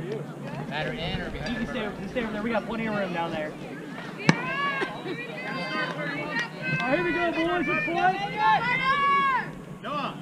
Matter in or behind? You can stay over there. We got plenty of room down there. All right, here we go, boys. Let's play. Noah.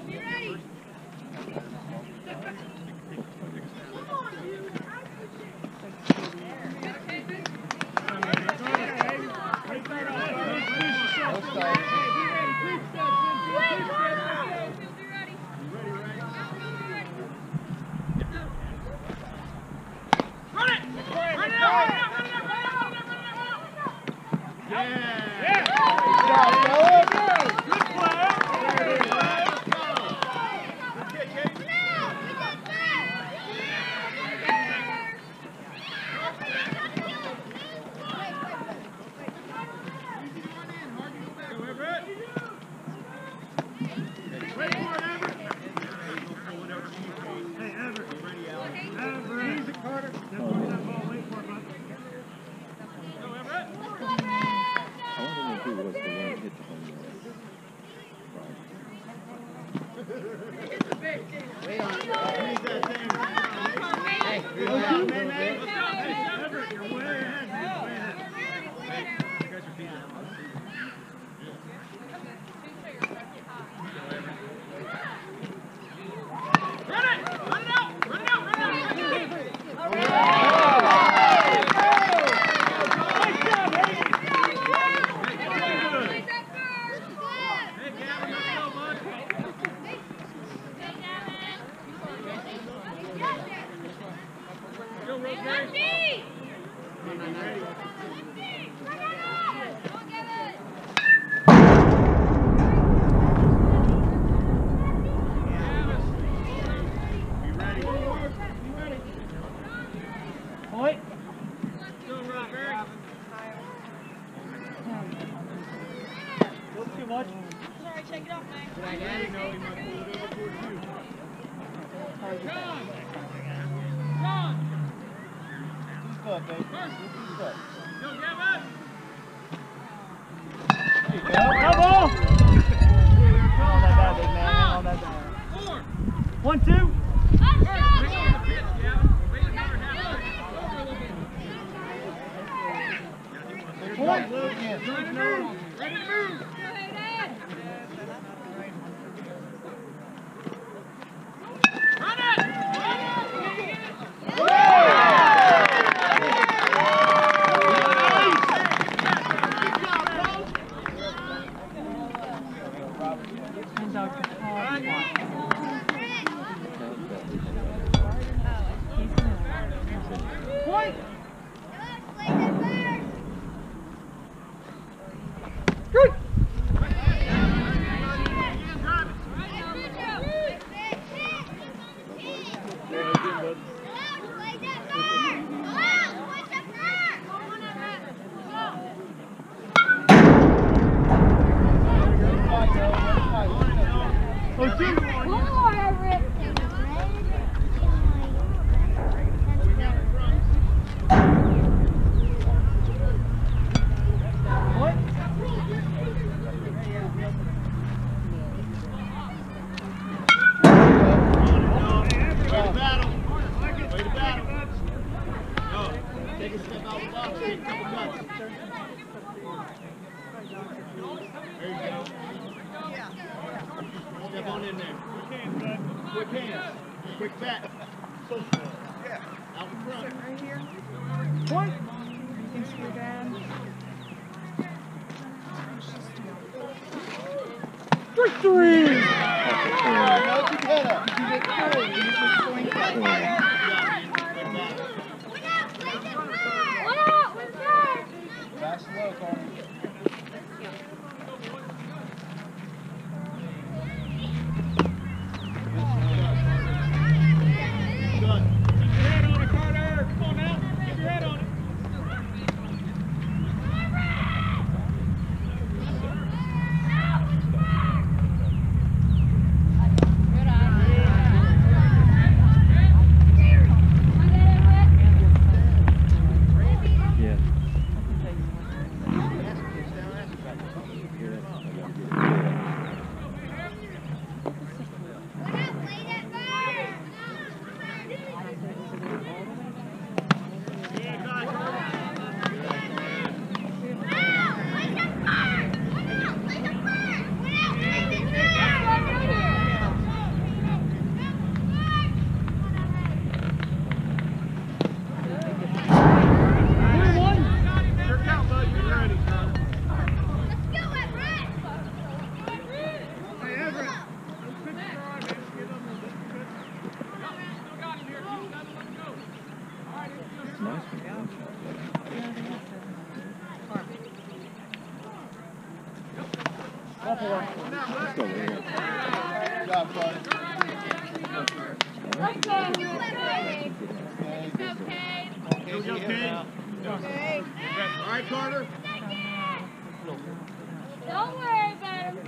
All four. Good job, bud. Let's go, Kate. Here we go, Kate. Okay. All right, Carter. Don't worry about him.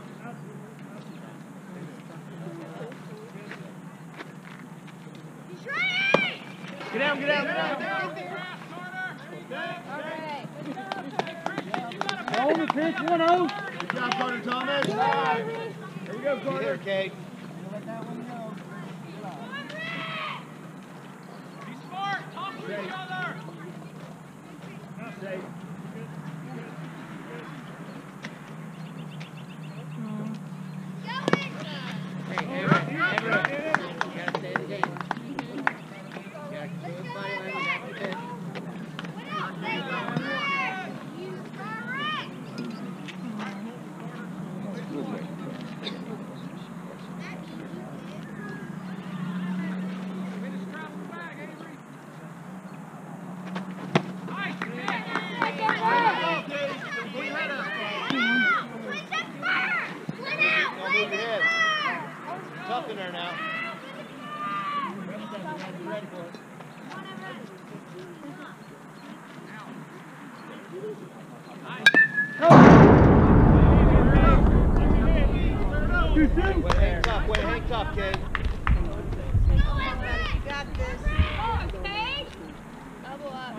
He's ready! Get down, get down, get down. Alright. Hold the pitch, 1-0. Good job, Carter Thomas. Here we go, Carter. Kate. Be smart. Talk to each other. Safe. Hey, everyone. You gotta stay in the game. You gotta keep the body language after this. Tough in there now. Way hang tough, kid. You got this. Okay. Double up.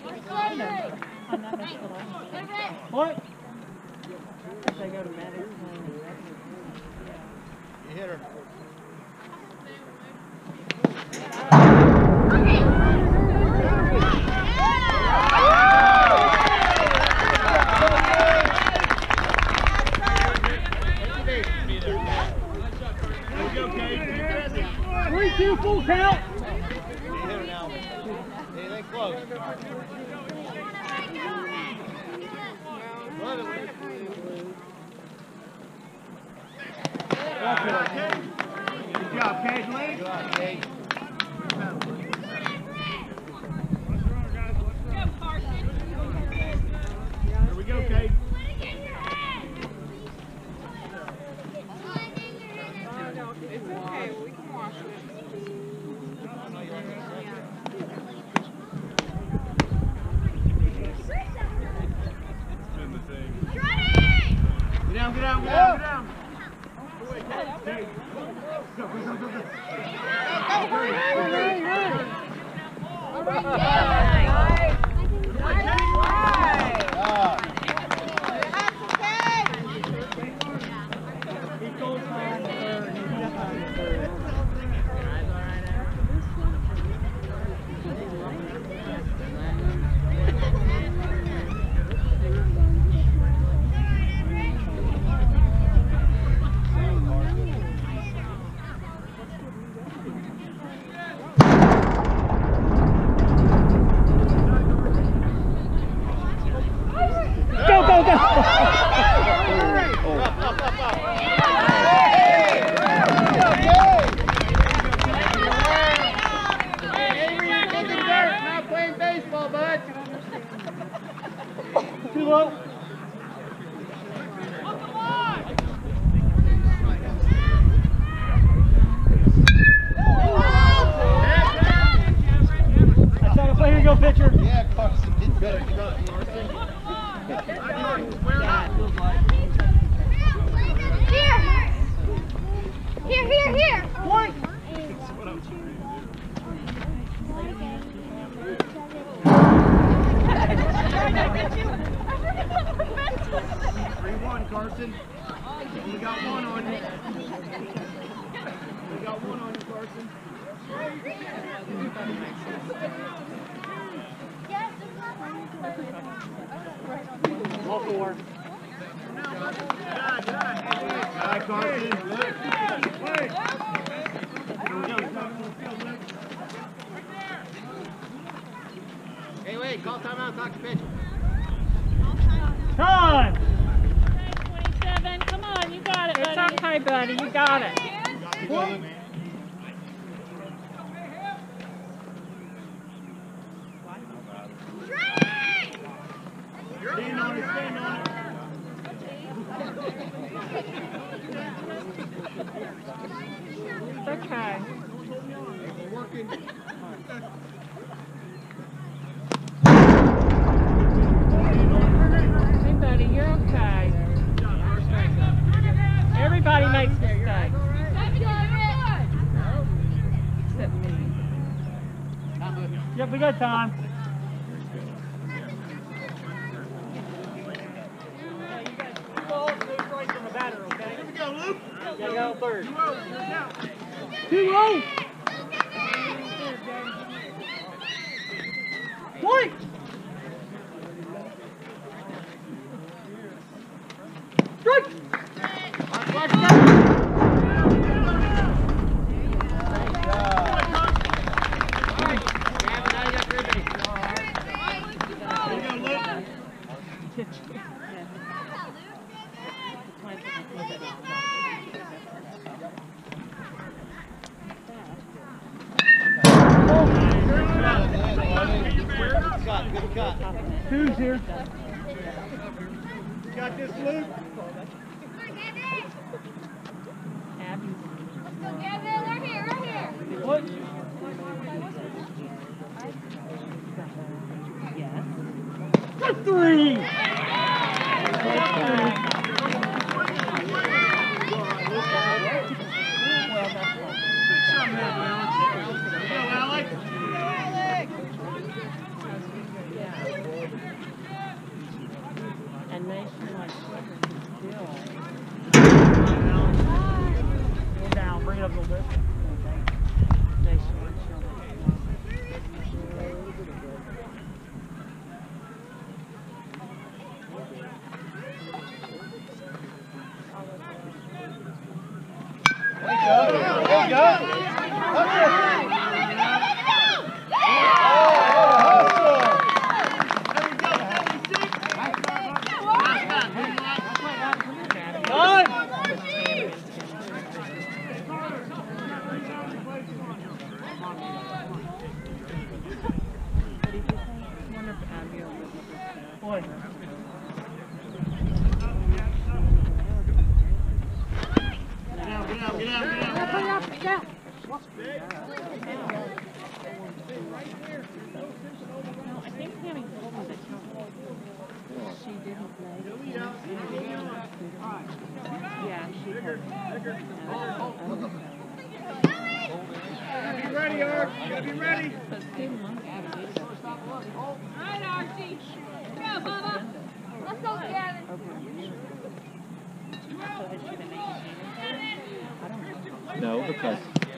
What? They go to Madison. You hit her. Two full count. You hit her now. Anything close. Good job, Kate. Good job, Kate. Here we go, Kate. It's okay, we can wash it. Get down, get down, get down, get down. Kate. Go, go, go, go, go. Too low. That's how to play. Here you go, pitcher. Yeah, Carson, get better. Get up, Here. Point. Carson. You got one on you. You got one on you, Carson. All four. Good eye, Carson. Hey, wait, call timeout, talk to pitcher. Time. 27, come on, you got it, buddy. It's okay, buddy, you got it. Yep, we got time. Here we go, Luke. Yeah, you got third. 2-0. 2-0. Point. Strike. Good cut. Two's here. You got this, Luke. Right here. What? For 3. And Nationwide still. Go down, bring it up a little bit. Nationwide There you go. Boy. Get out. No, I think Tammy told me that she didn't play. Yeah, she heard. Be ready, Art. Gotta be ready. Alright, Archie. Go, Bubba. Let's go, Gavin. No, because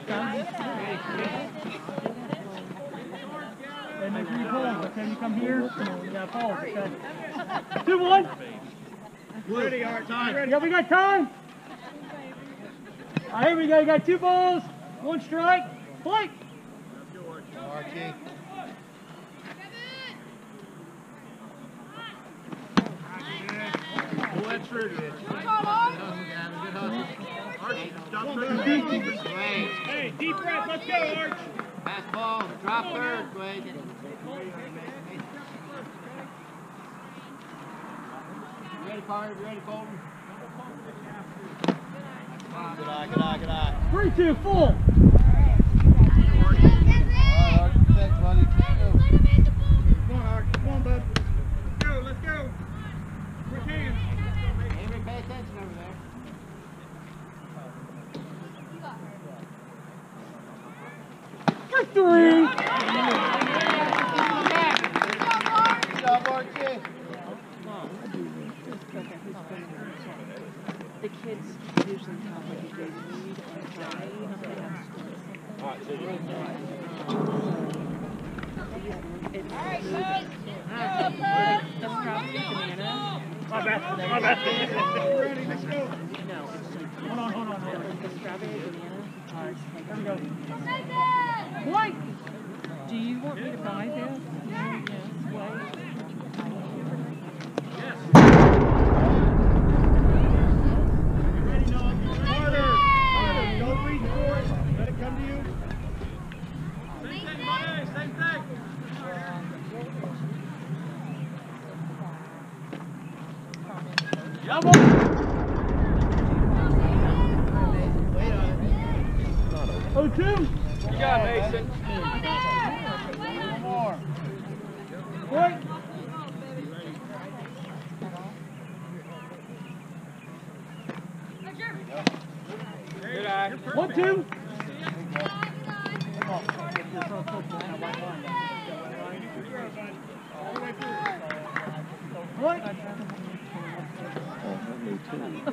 And make sure you pause, okay? You come here, you gotta pause, okay? 2-1. Ready, Art. Ready. Yeah, we got time. All right, here we go. You got 2 balls, 1 strike. Play. Archie. Pull that trigger. Archie, stop Hey, deep breath. Let's go, Arch. Pass ball, drop third, Quade. Ready, Carter? Ready, Colton? Good eye. 3-2, full. Thanks, buddy. Come on, Arch. Come on, bud. Let's go. Quick hands. Avery, pay attention over there. For 3. Good job, Archie. The kids usually have like a good read and try. It's the strawberry banana. My bad. Ready. Let's go. No, it's like Hold on. the strawberry banana. Here we go. What? Do you want me to buy this? Yes. What? Ready, Noah. Carter. Don't reach for it. Let it come to you. Same thing, buddy. Same thing. Come on. Oh, 2. You got it, Mason. One more. Point. Good eye. 1-2. What? Me too.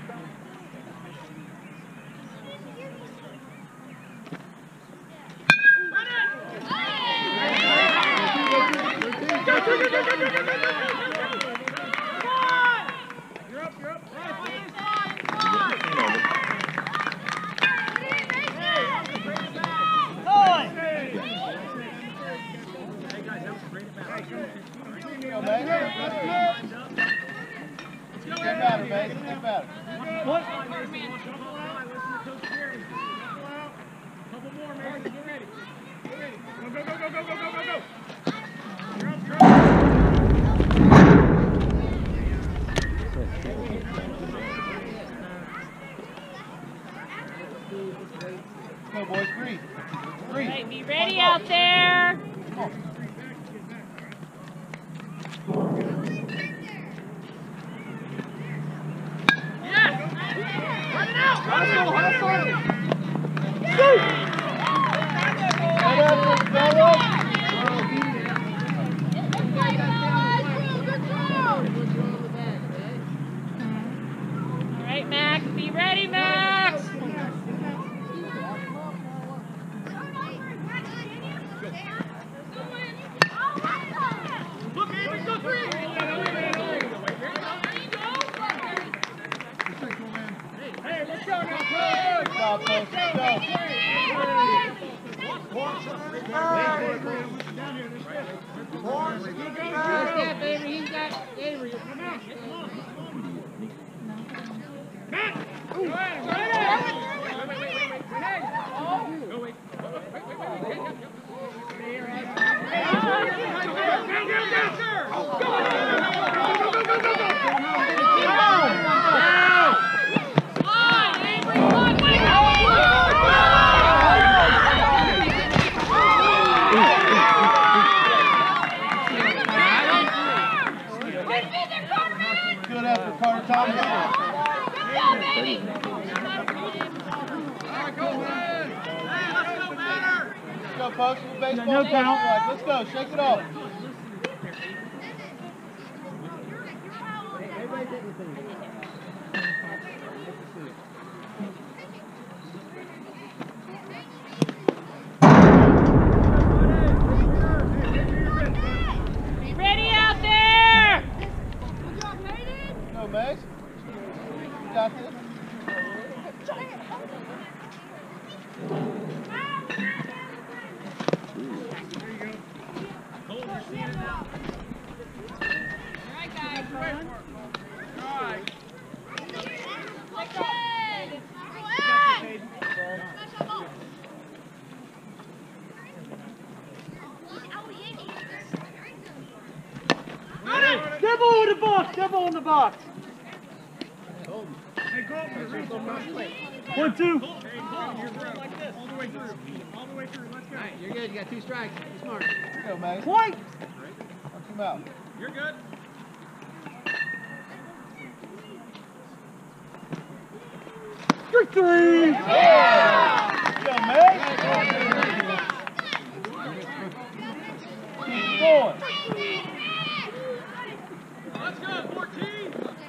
Go, boys. Three. Three. Right, be ready out there. Hustle, hustle. All right, Max, be ready, Max. Hey, let's go now, Good job, folks. Let's go. Step, Avery. He's got Avery. Come out. Good effort, Carter Thomas. Let's go, folks. Baseball. No count. Let's go. Shake it off. Be ready out there. Go, Mace. You got this. Devil in the box! Devil in the box! Hey, Colton, 1, 2. all the way through. All the way through. Let's go. All right, you're good. You got 2 strikes. Be smart. Go, Mace. Point! Punch him out. You're good. Strike 3! Go, Mace. Keep going. Let's go, 14.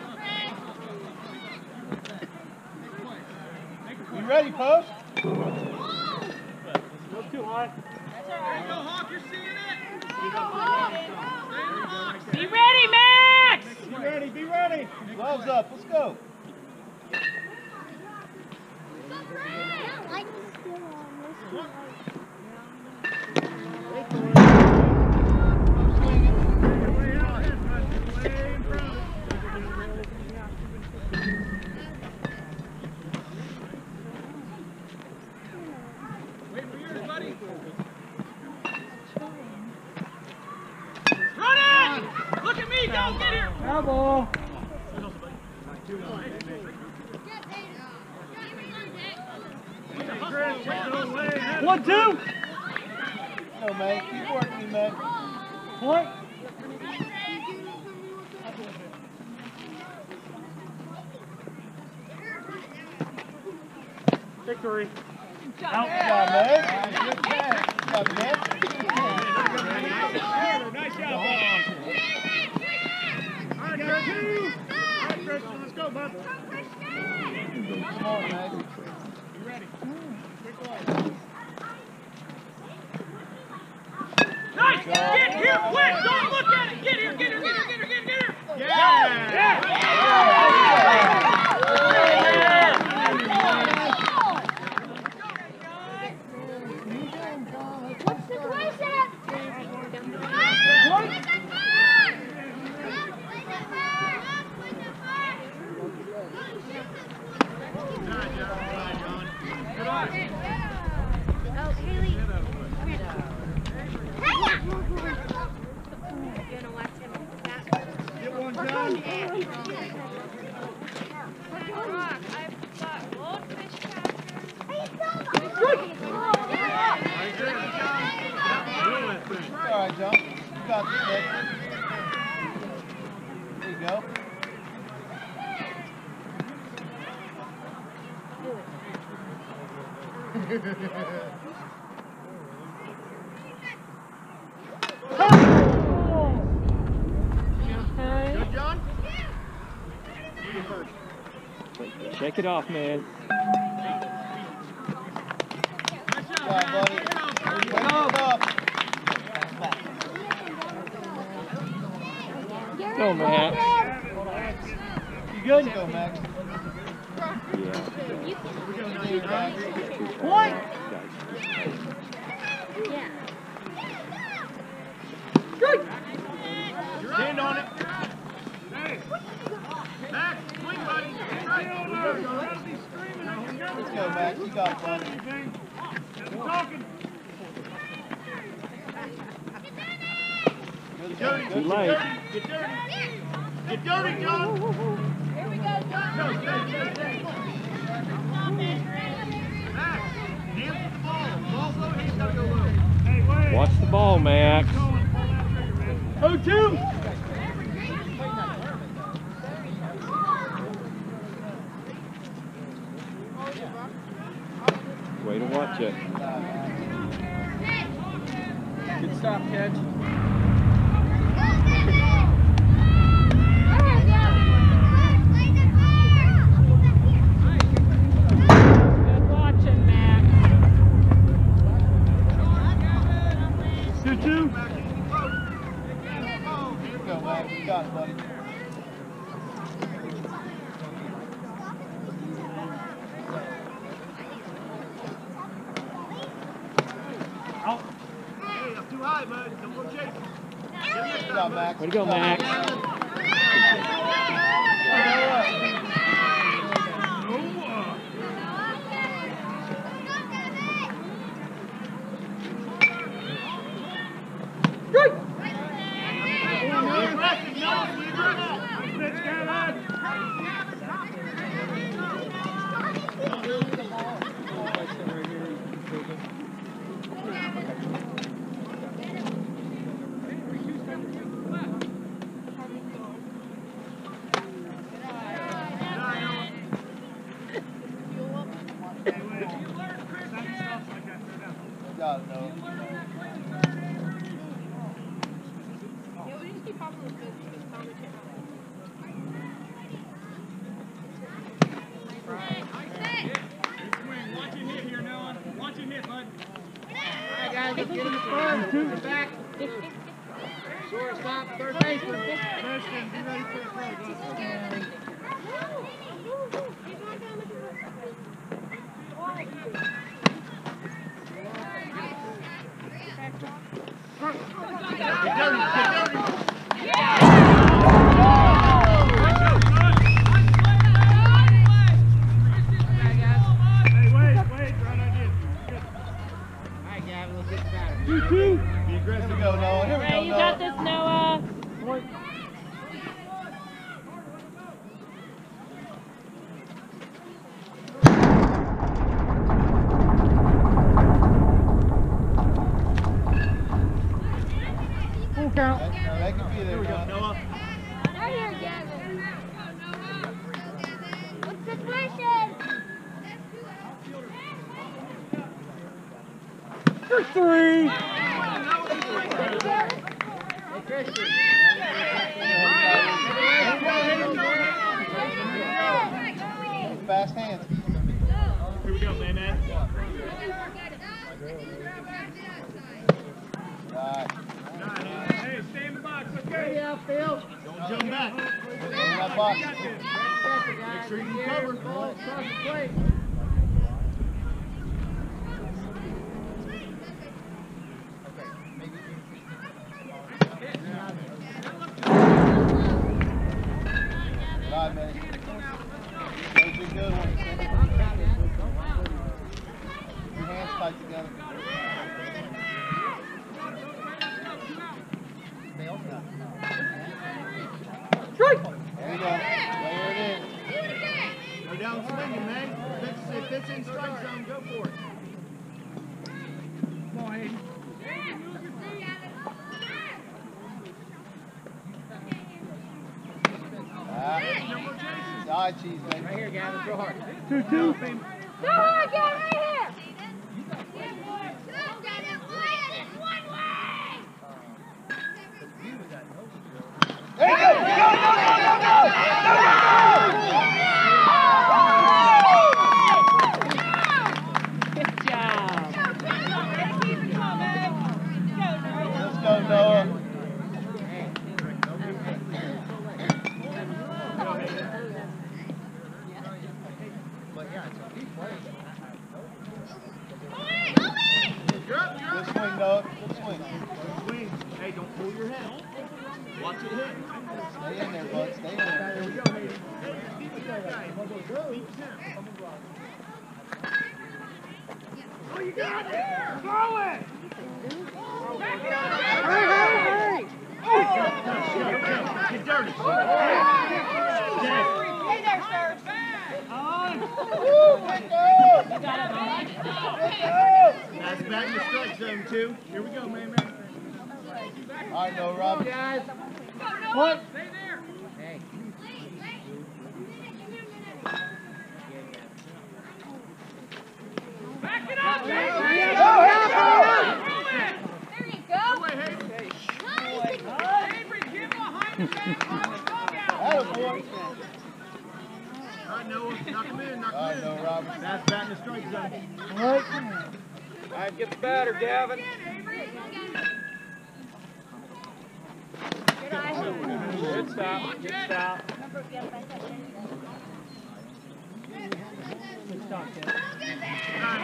You ready, post? That's too high. There you go, Hawk. You're seeing it. Be ready, Max. Be ready, be ready. Gloves up, let's go. Wait for yours, buddy. Run it! Look at me. Go get here. Foul ball. One, 2. Go, man. Keep working, man. Point. Victory. Out. Good job, man. Good pass. Good job, man. Nice job, Bob. Nice! Get here quick! Don't look at it! Get here! Get here! Get here! Get here! Get here! What's the situation? Oh, Haley. Gonna watch him. Get one done. I've got goldfish All right, John. You got this, Nick. There you go. Good, John? Shake it off, man. Nice job, All right, buddy. man. Wake it up. Go, Max. You good? Let's go, Max. Point! Yeah. Stand on it. Max, swing, buddy. That's right. Let's go, Max. You got it, buddy. Good, good. Too late. Get dirty. Get dirty, John. Here we go, John. Max, hands with the ball. Ball's low, hands gotta go low. Watch the ball, Max. 0-2. Way to watch it. Good stop, catch. Good watching, Max. 2-2. Go, Max. You got it, buddy. Out. Hey, I'm too high, bud. Don't go chasing. Good job, Max. Way to go, Max. Got it, Noah. Watch him hit here, Noah. Watch him hit, bud. All right, guys, let's get in the first. We're back. Shortstop, third baseman. Preston, be ready for the play. Get dirty. Get dirty. Hey, wait. Right idea. Good. All right, Gavin, let's get the batter. 2-2. Be Here aggressive. we go, Noah. Here we Hey, go, you got Noah. this, Noah. Full count. That can be there, Here we go, Noah. Noah. Right here, Gavin. What's the situation? For 3. Hey, Christian. Fast hands. outfield. Don't jump back. In that box. Make sure you can cover. Ball across the plate. Good one. Your hands tight together. Strike! There you go. Layer it in. Go down swinging, man. If it's in strike zone, go for it. Come on, Hayden. Side cheese, man. Right here, Gavin. Throw hard. 2-2. Go hard, get right here. There you go! Go, go, go, go, Good job. Let's go, Noah. Good swing, Noah. Good swing. Swing. Hey, don't pull your head. Watch it hit. Stay in there, bud. Stay in there. There we go, Hayden. Beat that guy. Beat him. Oh, you got it! Throw it! Back it up! Hurry. Get dirty. Hey there, sir. That's back in the strike zone, too. Here we go, man. All right, no, Rob. Guys. What? Stay there. Hey. Back it up, There you go. Avery, get behind the back on the dugout. That'll boy. All right, Noah. Knock him in. Knock All right, him no, in. Rob. That's back in the strike zone. What? All right, get the batter, Gavin. Good stop. Good stop. Good stop, Kevin.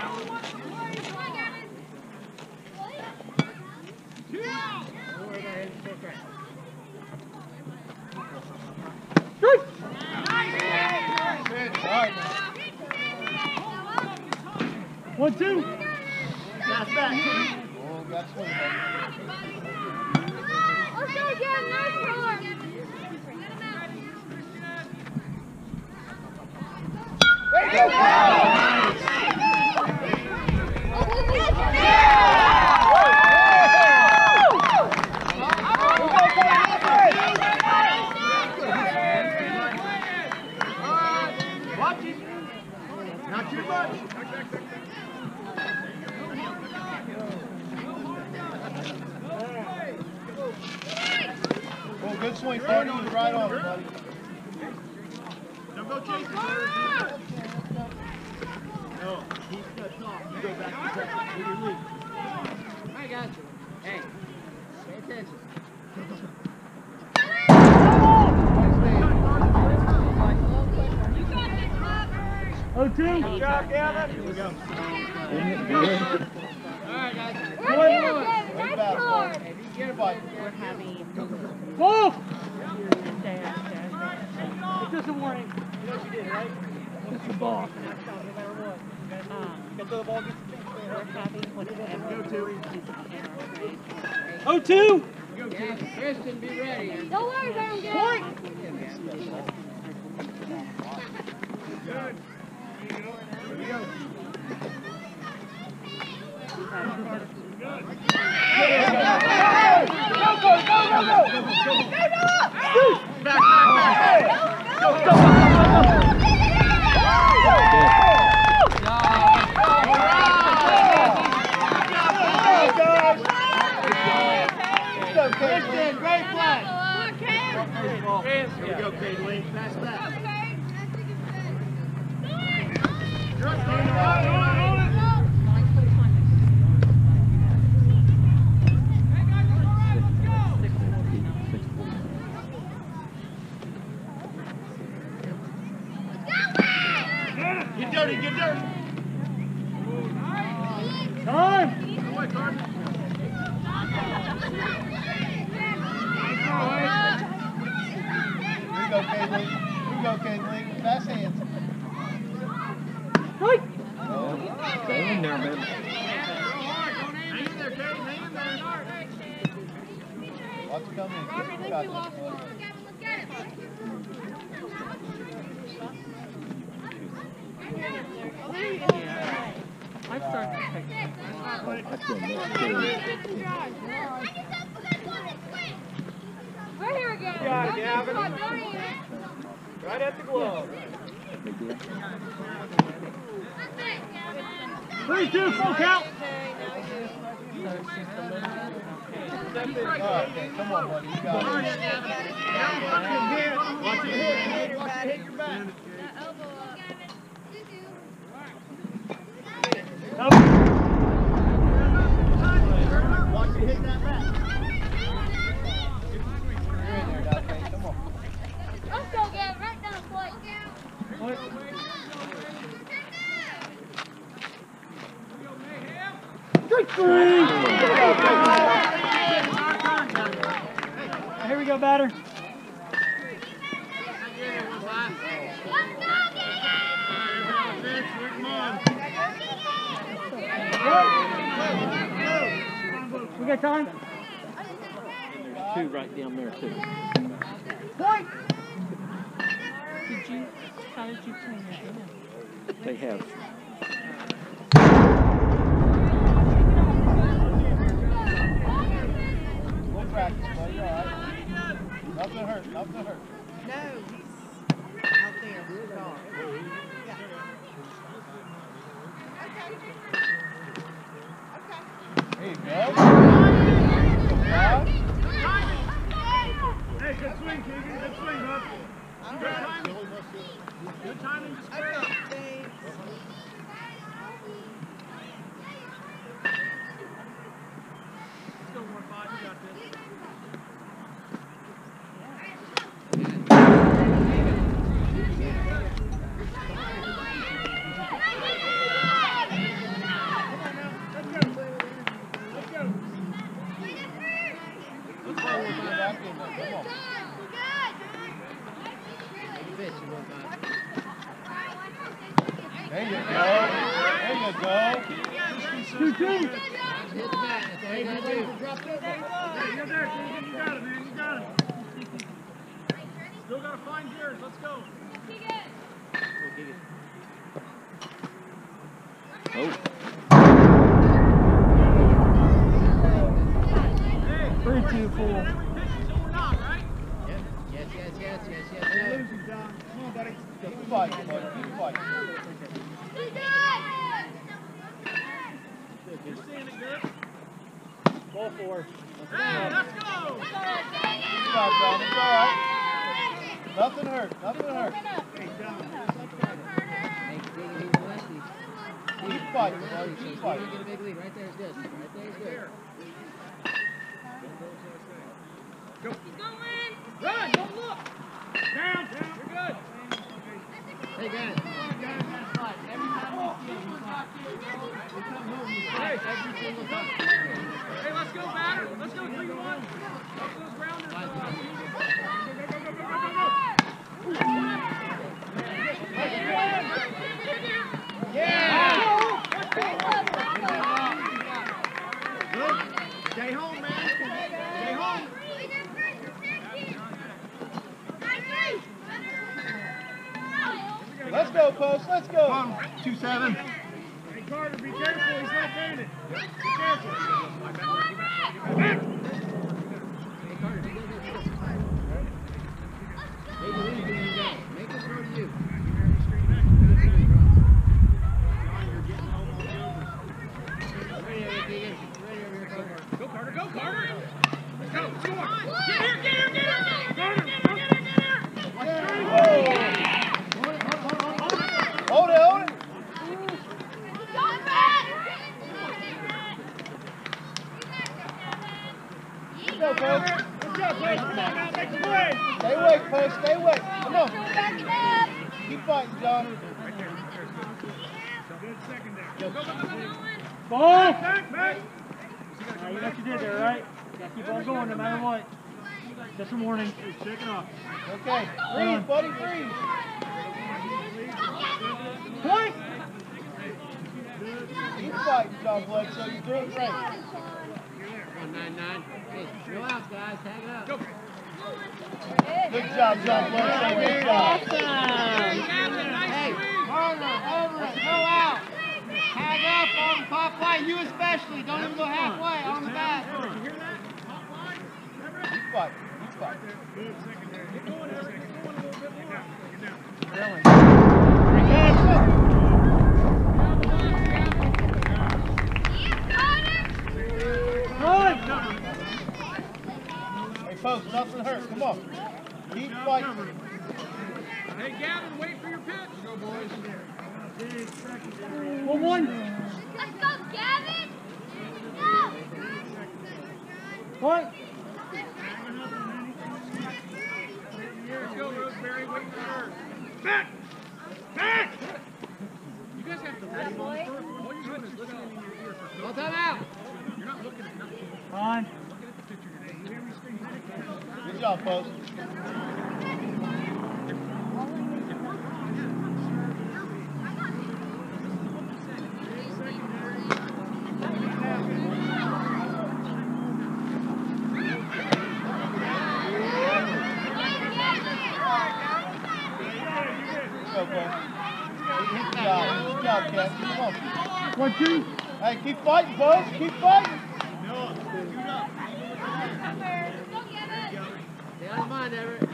All right, 1-2. That's back. oh, got swing, buddy. Let's go again. Nice score. There you go. Watch it. Not too much. Oh, good swing, Tony. You're right on it, buddy. Don't go chasing. No, he's cut off. You go back to second. Do your lead. I got you. Hey. Pay attention. You got this, Bob. 0-2. Good job, Gavin. Here we go. All right, guys. Right here, Gavin. Good Nice battle, score. bud. Hey, be careful. We're having Wolf! it's just a warning. You know what you did, right? It's the ball. Get the ball, we're having whatever. Go to. 0-2. Yeah, Kristen, be ready. Don't worry about him, Gavin. Good. Here we go. Kristen, great play. Here we go, Caitlin. Pass back. dirty, get dirty. Time! Go away, Carter. Here you go, Kaylee. Here you go, Kaylee. Fast hands. Right! Stay in there, baby. Hang in there, Kate. Hang in there. Watch it come in. Robert, I think Got we this, lost buddy. one. Let's get it. I started to take That's good, man. We're here again. Got it, Gavin. Don't even. Right at the glove. 3-2, full count! All right, okay, come on, buddy. You got it. Watch it hit. Watch it hit your back. Up. Watch it hit that back. You're in there, Dante. Come on. Let's go, Gavin. Right down the plate. What? Three! Here we go, batter. We got time? Two right down there, too. Point! how did you clean it? They have. We'll practice, buddy. All right. Nothing hurt. Nothing hurt. No, he's out there. Gone. There you go. Hey, good swing, Keegan. Good swing, bud. Good timing. Good timing to square up. Let's go, 1-5. You got this. There you go. There you go. 2-2. Hit the bat. That's all you gotta do. Hey, you're there, Keegan. You got it, man. You got it. Still gotta find yours. Let's go. Oh. 3-2, full. Every pitch until we're not, right? Yes. You're losing, John. Come on, buddy. Keep fighting, buddy. Keep fighting. You're seeing it good. Ball 4. Hey, let's go. Good job, John. It's all right. Nothing hurt. Nothing hurt. Hey, John. Keep fighting, buddy. Keep fighting. Get a big lead. Right there is good. Right there is good. Run, don't look. Down. You're good. Hey, guys. Hey, let's go, batter. Let's go 3-1. Let's those grounders. Go. Yeah. Good. Stay home, man. Stay home. Let's go, Post. Let's go. 2-7. Hey, Carter, be careful. He's left-handed. Be careful. Hey, Carter, you go. Hey, you lead. Make it throw to you. Ready over here, Carter. Go, Carter. Go, Carter. Let's go. Score. Get here. Carter. Hold it. Let's go, Post. Good job, Blake. Come on now. Make the play. Stay awake, Post. Stay awake. Come on. Keep fighting, John. Ball! Now, you know what you did there, right? You gotta keep on going no matter what. Just a warning. Check it off. Okay. Freeze, buddy, freeze. Point! Keep fighting, John Bledsoe. You're doing great. 199. Hey, go out, guys. Tag it up. Go. Good job, John Bledsoe. Good job. Hey, Carter, Everett, go out. Tag up on the top line. You especially. Don't even go halfway. On the back. Keep fighting. Keep fighting. Hey, folks, nothing hurt. Come on. Keep fighting. Hey, Gavin, wait for your pitch. Go, boys. 1-1. Let's go, Gavin! Go! Point! Let's go, Rosemary. Wait for her. Back! Back! You guys have to listen. All you're doing is listening in your ear for Well, time out. You're not looking at nothing. Fine. Looking at the picture today. You hear me scream? Good job, folks. Go, folks. Good job. Good job, Ken. Come on. 1-2. Hey, keep fighting, folks. Keep fighting. Stay on your mind, Everett.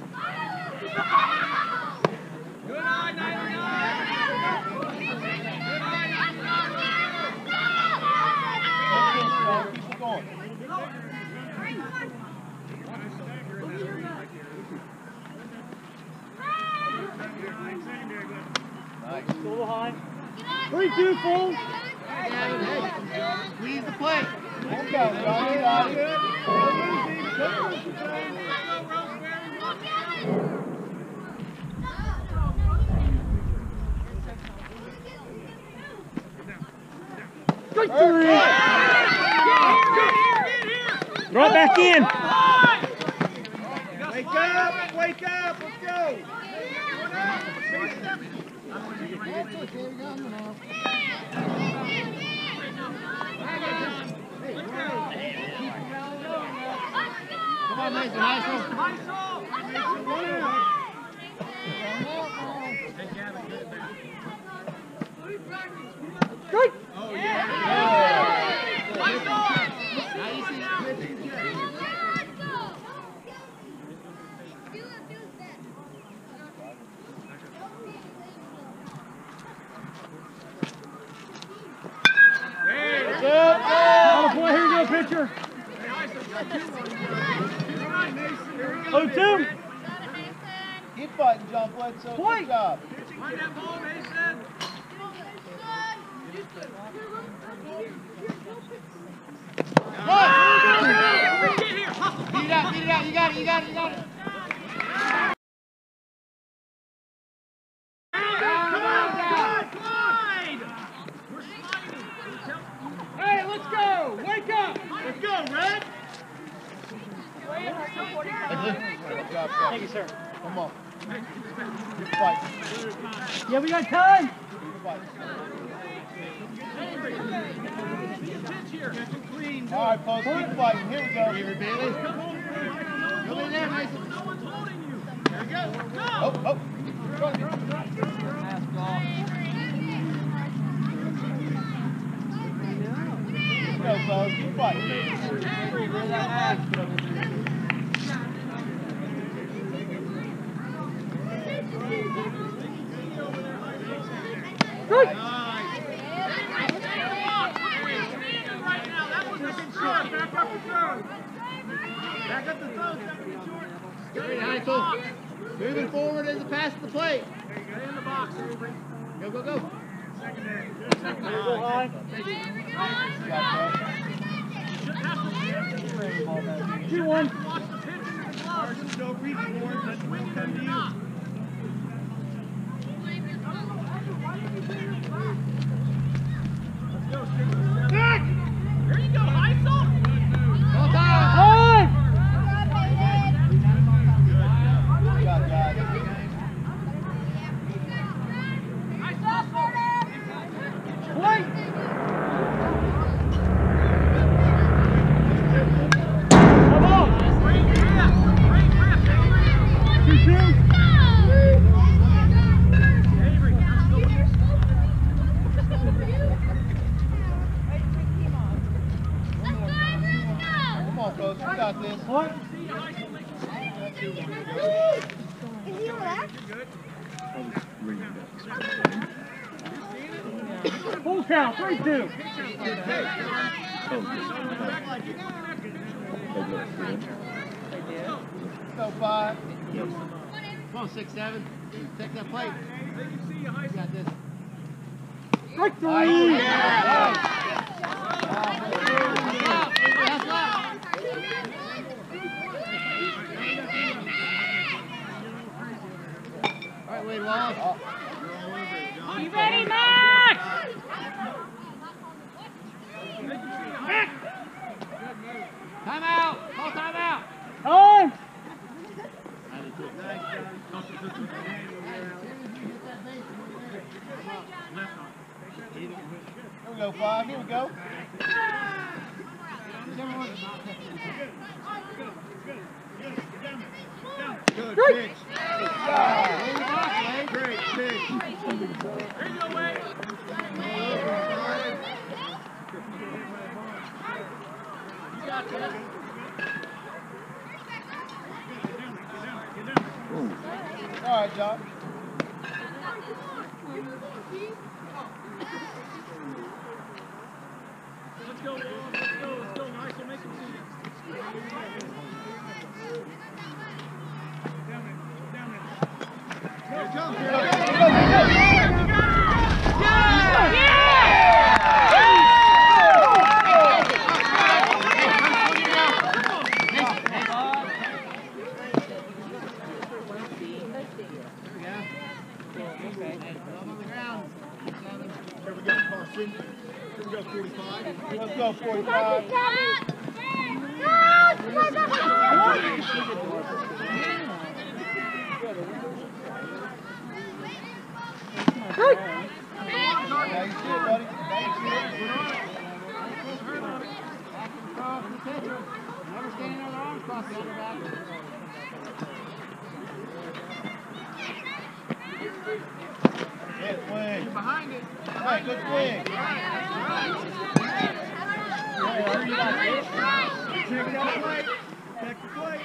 Good eye, 99. Good eye, 99. Keep it going. Nice. A little high. 3-2 full. Gavin, hey, squeeze the plate. One count, Johnny. Got it. Strike 3. Throw it back in. Wake up! Wake up! Let's go! Come on, Mason. High school. Strike. Oh, yeah. Now you see the pitch. On the point, here you go, pitcher. 0-2. Keep fighting, John Bledsoe. Point. Good job. Find that ball, Mason. Get here. Hustle. Beat it out, beat it out. You got it, you got it, you got it. Hey, let's go! Wake up! Let's go, Red! Good job, Thank you, sir. Come on. Keep fighting. Yeah, we got time. Keep fighting. All right, folks, keep fighting. Here we go. Here, Bailey. Go in there, Mason. No one's holding you. There you go. Go! Oh, oh. Go, folks. Keep fighting. Strike. Very high, so moving forward as a pass to the plate. Stay in the box, Avery. Go, go, go. Here you go, high. Good job, folks. 2-1. Watch the pitch into the glove. Don't reach for it. Let the wind come to you. Back! There you go, Heisel! Full time. On! Good job, guys. Point! Come on! 2-2. Come on, folks. We got this. Point. Full count, 3-2. Go 5. Come on, 6-7. Take that plate. You got this. Victory! All right, Wade Wallace. You ready, Max? Timeout. Call timeout. On! Here we go, 5. Here we go. Good Great. pitch. Wade. Great pitch. There you go, Wade. You got this. All right, John. Let's go, Wall. Let's go. Let's go. Nice. We'll make him see it. Here, jump. Here we go, Carson. Here we go, 45. Let's go, 45. Now you see it, buddy. Now you see it. Across the pitcher. Never standing on the arms across the other back. Yeah, swing. Behind it. Hey, good swing. Check that plate. Check the plate.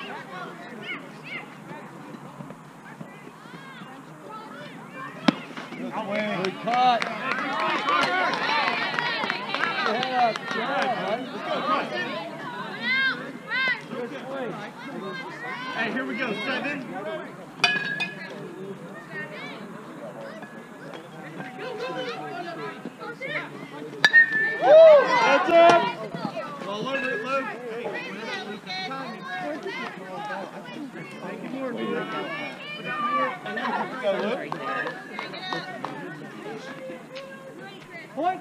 Good swing. Good cut. Hey, here we go, 7. That's it. All over it, Luke. Hey, timing. Make it more, dude. Go, Luke. Point.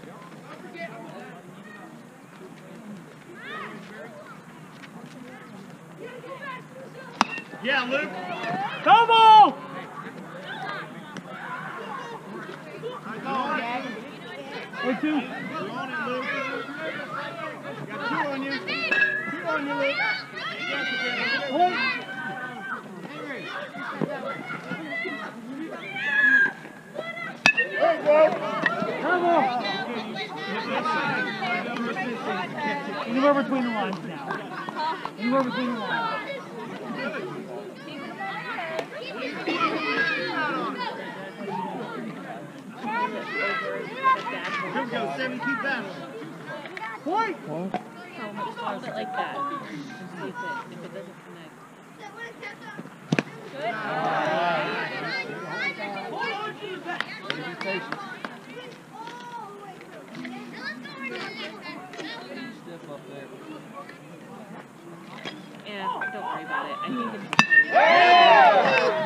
Yeah, Luke. Come on! Go, Gavin. 2-2. You're on it, Luke. Got 2 on you. 2 on you, Luke. Point. Henry. There you go. Come on. Anywhere between the lines now. Anywhere between the lines. Here we go, 7, keep battling. Point. So just hold it like that. And see if it doesn't connect. Good. Yeah, don't worry about it. I think it's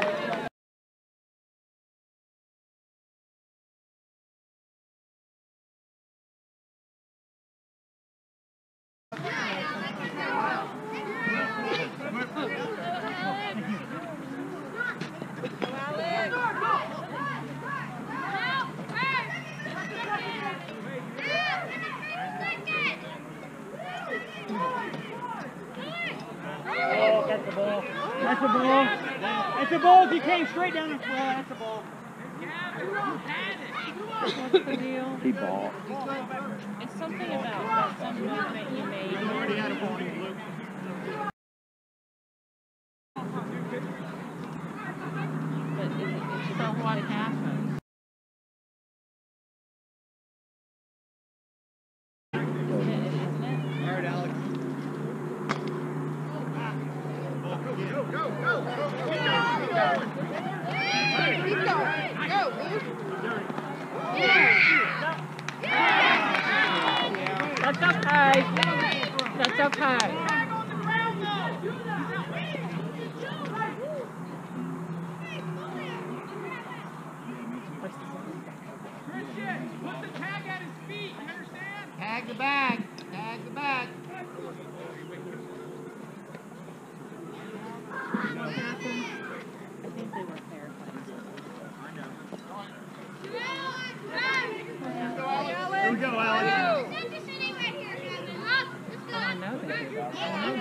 That's the ball. That's the ball. That's the ball. If you came straight down the floor, that's the ball. What's the deal? He ball. It's something about some movement you made. You already had a warning, Luke. But so what happened? Isn't it? All right, Alex. Go. Keep going. Go, Luke. That's okay. That's okay. Christian, put the tag at his feet, you understand? Tag the bag. Tag the bag. What happened? I think they were terrified. Here we go, Alex. I know they did. I know.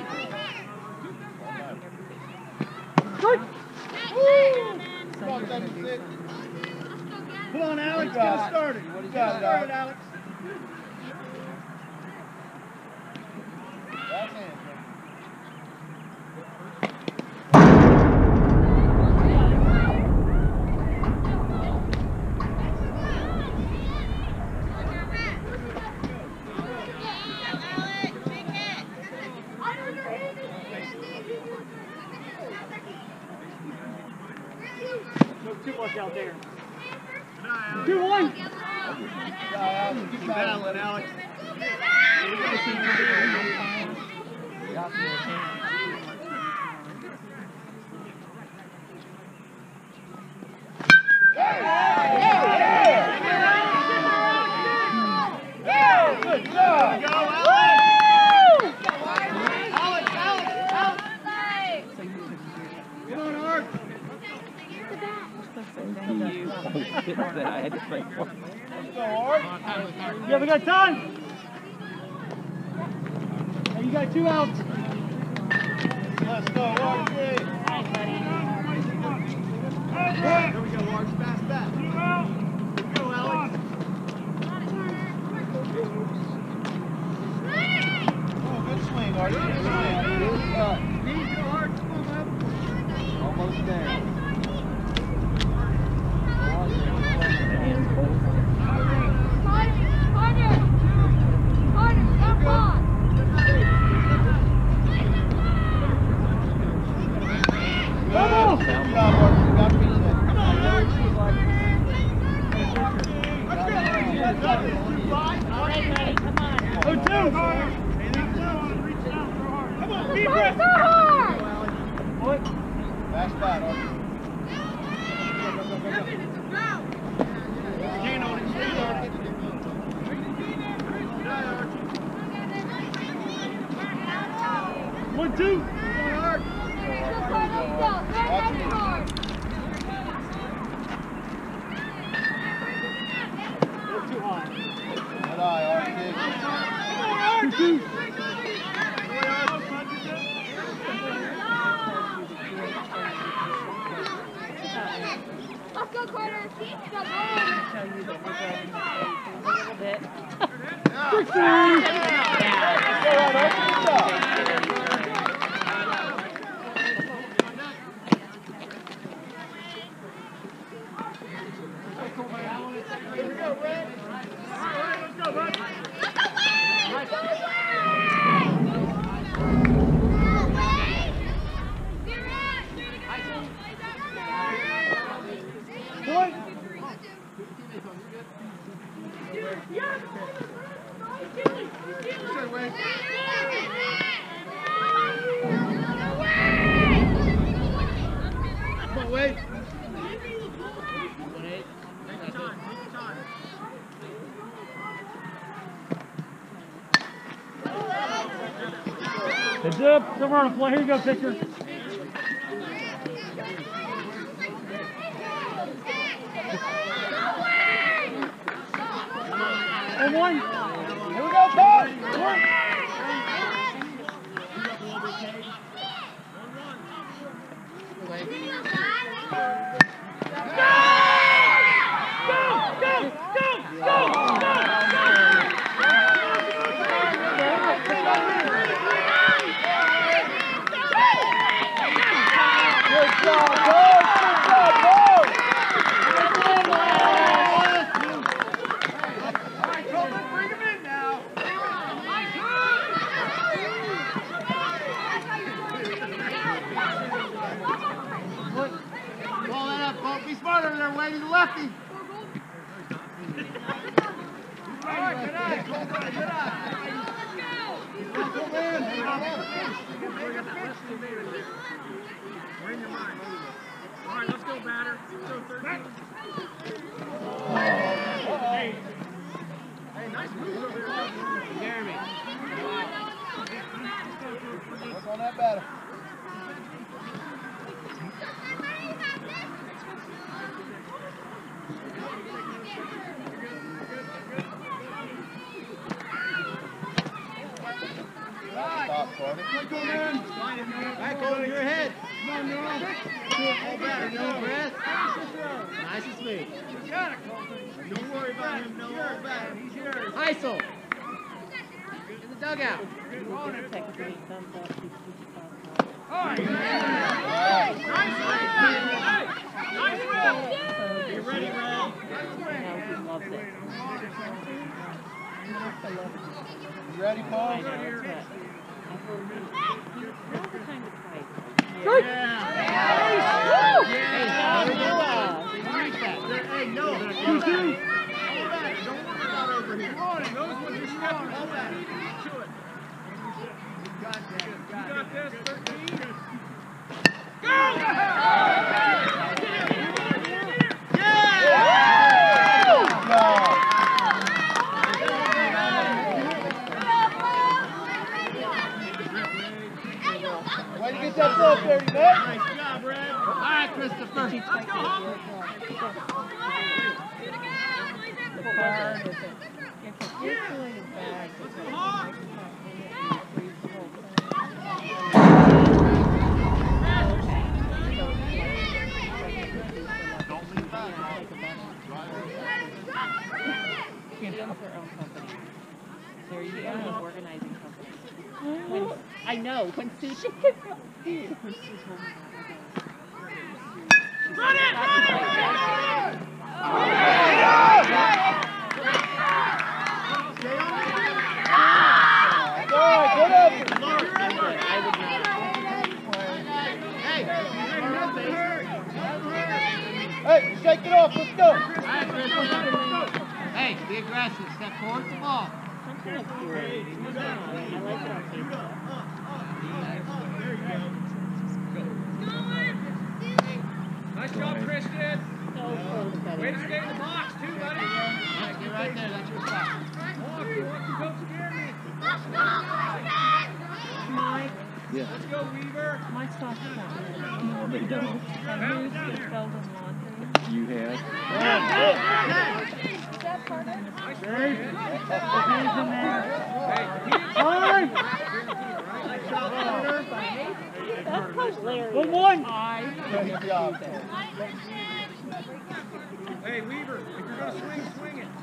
Good. So you're gonna do something. Come on, Alex, get us started. What do you Get us got, started, Alex. That's it. No, too much out there. Good night, Alex. 2-1. Keep battling, Alex. Good job. Go, Alex. Come on, Art. I had to think. Let's go, Art. Yeah, we got time. Hey, you got 2 outs. Let's go, Art. There we go, Art. Fast back. Here we go, Alex. Oh, good swing, Art. Good swing. Knees go hard. Come on, man. Almost there. Vamos! Good job, Art. You got to be set. Come on, Art. Oh, 2. Come on, be aggressive. What? Fast bat, Art. Stand on it. Stand on it. Good night, Art. 1, 2. Come on, Art. That's too high. Good eye, Art. Dig. Come on, Art. 2-2. Let's go, Carter. Tell you that we're going to a little bit. Here we go, Red. Let's go, bud. Point. Say, Wade. Come on, Wade. Heads up. Don't run a play. Here you go, pitcher. And 1. Here we go, Todd. Be smart over there, Wade. He's a lefty. All right, good eye. Good eye. We're in your mind. All right, let's go, batter. Let's go, 13. Hey, nice move over there. Jeremy. Work on that batter. Stop, Carter. Back over your head. Come on, Noah. All better, no breath. Nice and smooth. You got it, Colton. Don't worry about him, no. All better. He's yours. Heisel. In the dugout. Good on him. Technically, thumbs up. All right. Nice win. Hey, nice win. Be ready, Ray. Now he loves it. You ready, Paul? I know, it's wet. Now's the time to try. Hey, no. Don't worry about over here. Come on, those ones are stepping all back. To it. You got this, 13. Go! Way to get that ball dirty, man. Nice job, Brad. All right, Christopher. Let's go, Hawk. The bar is it's pulling it back. Let's go, Hawk. They're usually organizing companies. When, I know, when Sushi Run it! Run it! Hey, shake it off. Let's go. All right, Christopher. Hey, be aggressive. Step towards the ball. something up here. I like it on Facebook. There you go. Nice job, Christian. So close, buddy. Way to stay in the box, too, buddy. All right, get right there. That's your spot. Walk, you Coach Jeremy. Mike. Yeah. Let's go, Weaver. My stuff's not. No, they don't. And who's gets spelled in laundry? You have. Is that part of it? Nice Hey, play, the man. game's in there. Hey, Fine. That's hilarious. 1-1. Good job. hey, Weaver, if you're going to swing, swing it.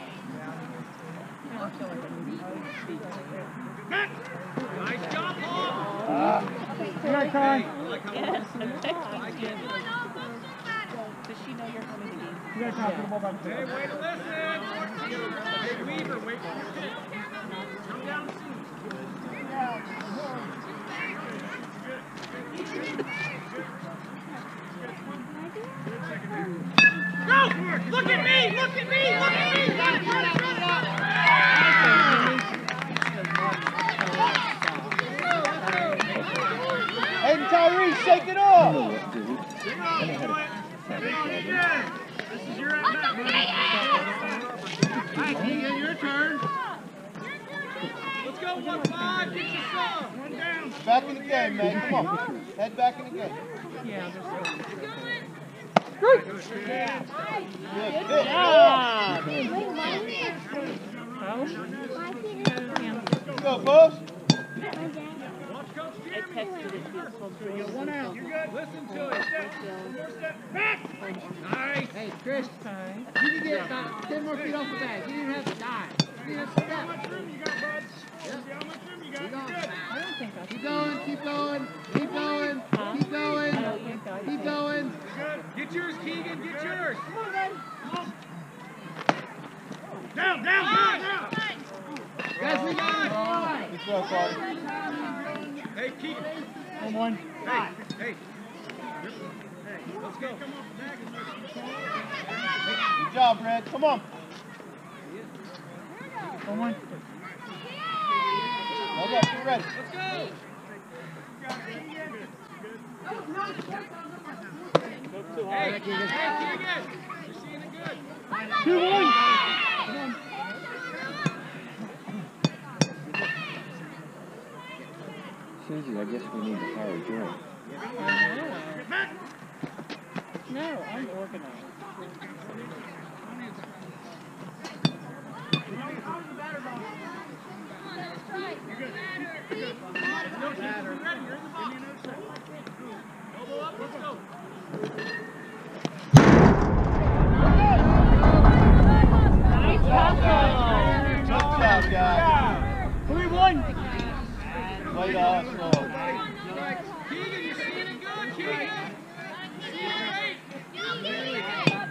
Nice job, Paul. You got time. I like how Yes, we're I'm listening. texting I like you. it. Does she know you're coming to games? You got time for the ball back Hey, there. way to listen. Hey, Weaver, wait for your pitch. Come down soon. Go! Look at me! Look at me! Look at me! Run it, run it, run Hey, Tyrese, shake it off. it! Bring on, boy! Bring on again! This is your at-bat, buddy. All right, Keegan, your turn. Let's go, 1-5. Get your sub. One down. Back in the game, man. Come on. Head back in the game. Yeah, Good Good pitch. job. Let's go, boss. Watch go, texted it to his home You got one out. You're good. Listen to it. Step. One more step. Back. Nice. Hey, Chris, you can get about 10 more feet off the bag. You didn't have to dive. You didn't have to How step. much room you got, bud? See how much room you got. You're good. I don't think I Keep going, keep going, keep going, keep going, keep going. Good. Get yours, Keegan. Get yours. Come on, man. Down. Guys, we got it. Good throw, Carter. Hey, Keegan. Home one. Hey. Let's go. Good job, Red. Come on. Home one. Okay, get ready. Let's go. Hey, Keegan. You're seeing it good. 2-1. Susie, I guess we need to hire a drink. No, I'm organized. Elbow up. Let's go. Nice hustle. Good job, guys. 3-1. Play the hustle. Keegan, you're seeing it good, Keegan. Seeing it great. Bigger lead.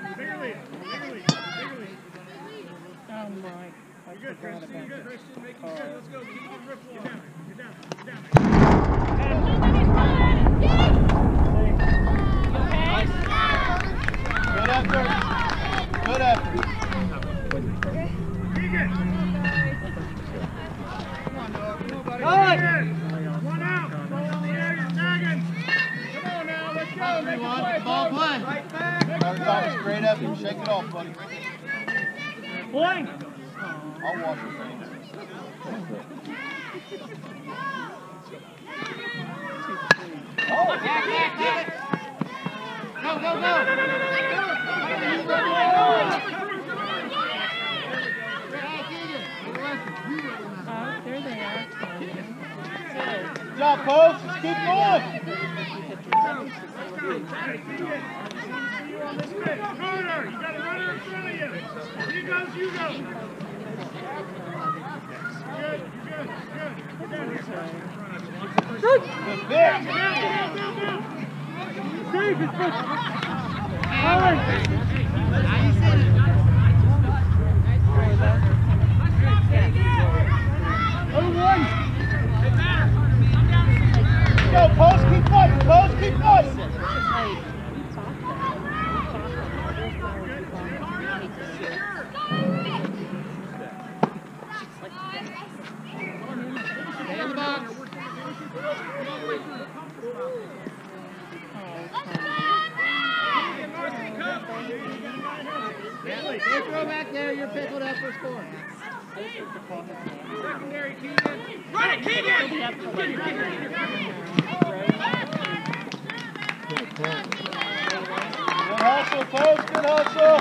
Oh my. I You're good, forgot Christian. about You're good, this. Christian. Make it good. Let's go. Keegan, rip one. Get down. Good effort. Good effort. Keegan. Good. One out. Ball in the air. You're tagging. Come on now. Let's go. Make it play. Ball play. Right back. Carter Thomas, great effort. Shake it off, buddy. Blank. I'll wash your face. Back, back. Go, go, go. There they are. Good job, Post. Let's keep going. You on this pitch. Carter, you got a runner in front of you. He goes, you go. Good. Get down here. Good pitch. Down. Steve, it's good. Colin. Go, Post. Keep fighting. Post. Keep fighting. Stay in the box. Don't throw back there. You're pickled up for score. Secondary, Keegan. Run it, Keegan! Good hustle, Post. Good hustle.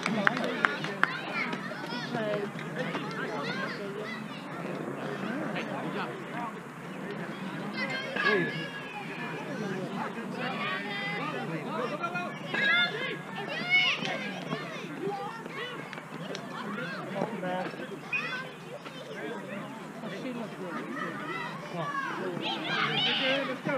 Let's go.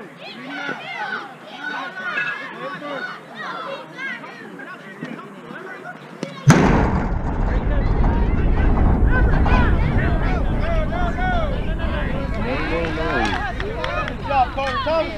Good job, Carter Thomas.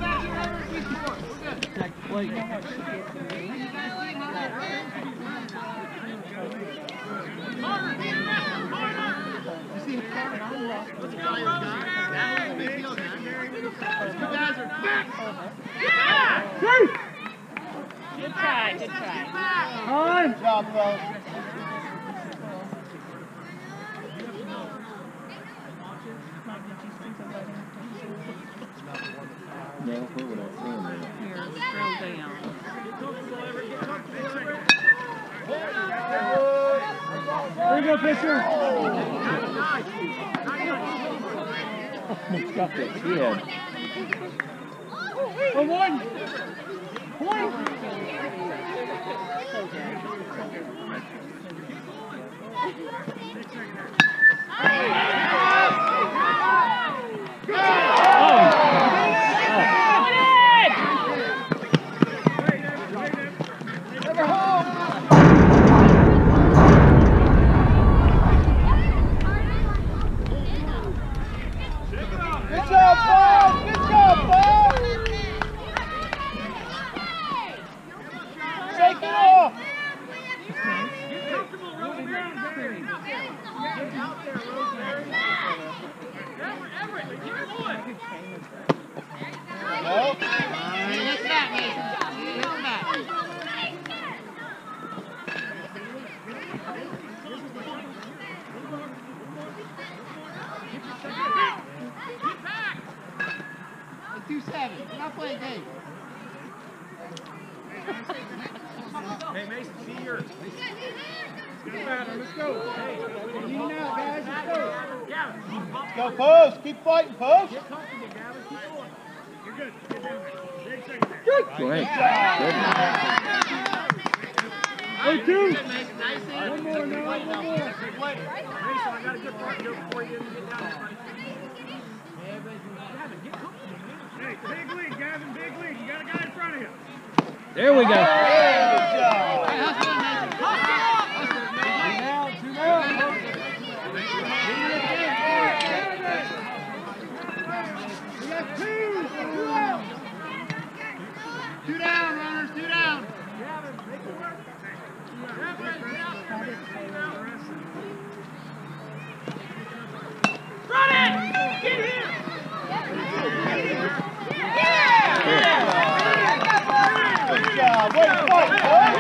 Good try, good try. Time. Good job, fellas. No, where would I film it? Here, scroll down. There you go, pitcher. Almost got this. He had. Oh, one. Point. Hey, Mason, see yours. Let's go. Hey, lean out, guys. Let's go. Gavin, Go post. Keep fighting, post. get comfortable, Gavin. Keep going. You're good. Get down there. Big second there. Go ahead. Oh, two. One more now. One more. Mason, I got a good part to go before you get down there, buddy. Gavin, get comfortable, man. Hey, big lead, Gavin. Big lead. You got a guy in front of you. There we go. Good job. Two down, runners, two down. Run it! Get here! Good job. Way to fight, boy.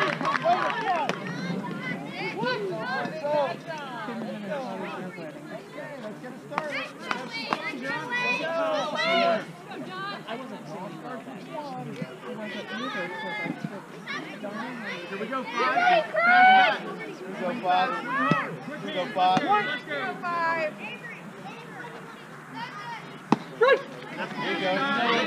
Here we go, five. We go five. We go five. Let's go. Here you go.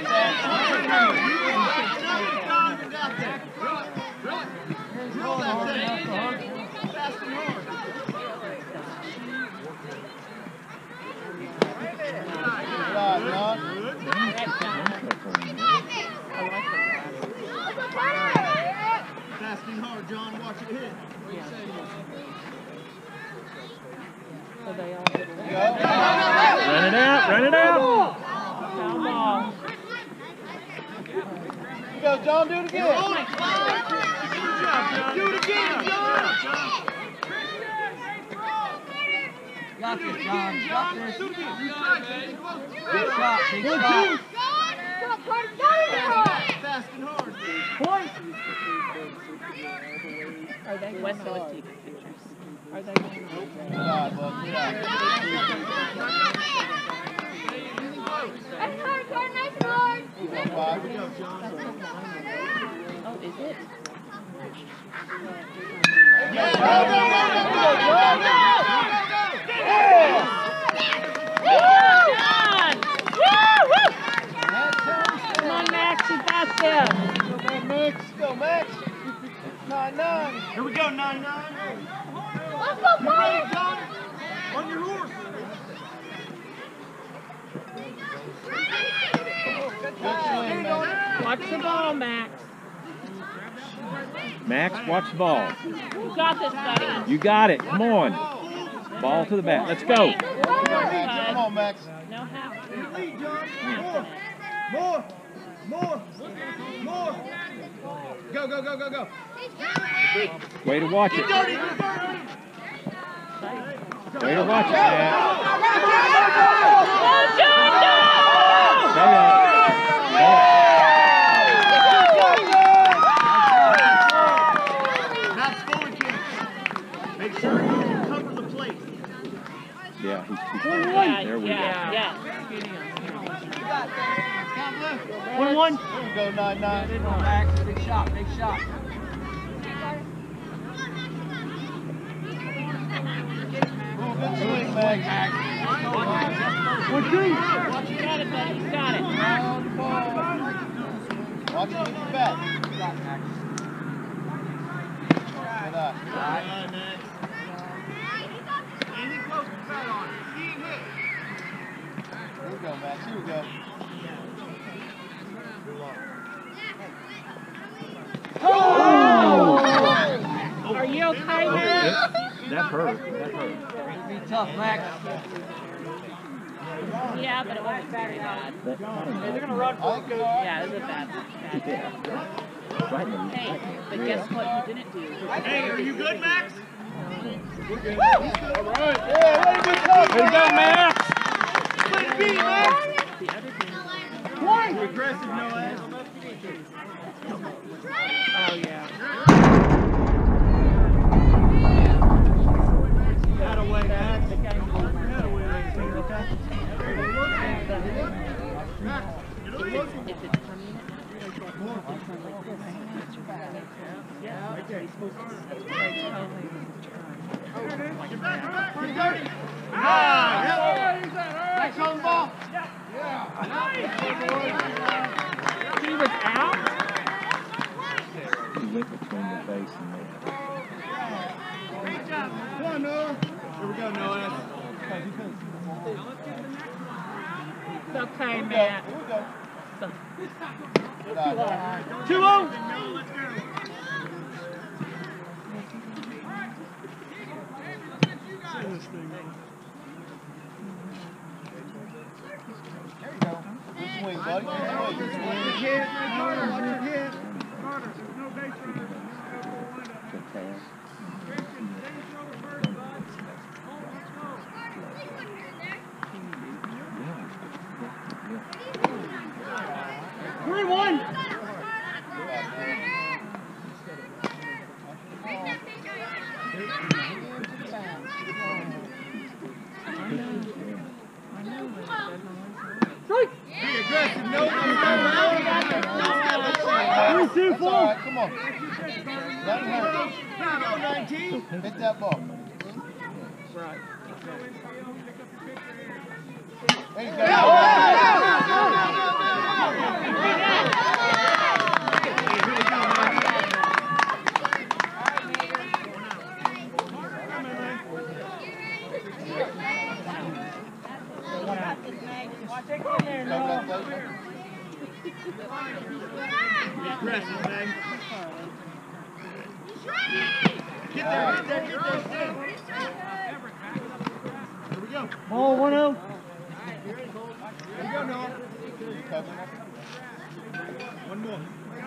Asking hard, John. Watch it hit. What do you say? So they all get Go. Run it out. Run it out. foul ball. Go, John. Do it again. Good job, John. Do it again, John. Got this, John. Got this. Good shot. Big shot. Fast and hard. Point. Are they Wesco is taking pictures? Are they going Good job, bud. Good job. Go five. Oh, is it? Come on, Max, you got this. Go, Max. 9-9. Here we go, 9-9. Let's go, You ready, John? On your horse. Good swing, Max. Watch the ball, Max. Max, watch the ball. You got this, buddy. You got it. Come on. Ball to the bat. Let's go. Come on, Max. No how. Lead, John. More. Go, go, go, go, go. Way to watch it. Dirty. Way to watch it, Matt. Matt's forward, kid. Make sure you cover the plate. Yeah, he's too far. There we go. Yeah. 1-1. Here we go, 9-9. Max, big shot, big shot. Good swing, Max. 1, 2. You got it, buddy. You got it. Watch it hit the bat. Good eye. Anything close to the bat on it. He ain't hit. Here we go, Max. Here we go. Oh! Are you okay, Max? That hurt. That hurt. Be tough, Max. Yeah, but it wasn't very bad. They're going to run for it. Yeah, it was a bad. Right in the Hey, but guess what you didn't do? Hey, are you good, Max? We're good. All right. Yeah, let it be tough. Way to go, Max! Let it be, Max. The other thing. You're aggressive, Noah. Oh, yeah. That away, Max. The guy who That away, okay? if it's coming, it's not like this. Yeah, that's what he's supposed to. That's what I tell him is turn. Get back, get back. Get dirty. Ah, Max on the ball. He was out? He went between the base and the... Come on, Noah. Here we go, Noah. It's okay, Here we Matt. go. Here we go. Good eye. 2-0. Let's go. There you go. Good swing, buddy. Good swing. Watch your hit. Carter, watch your hit. Carter, there's no base runner. Good pass. Christian, stay throw the first, bud. Let's go. 3-1. Strike. Be aggressive. No, That's all right. Come on. Doesn't hurt. Here we go, 19. Hit that ball. There you go. Aggressive, man. Get there, get there, get there, stay. Here we go. Ball 1-0. Here we go, Noah. One more.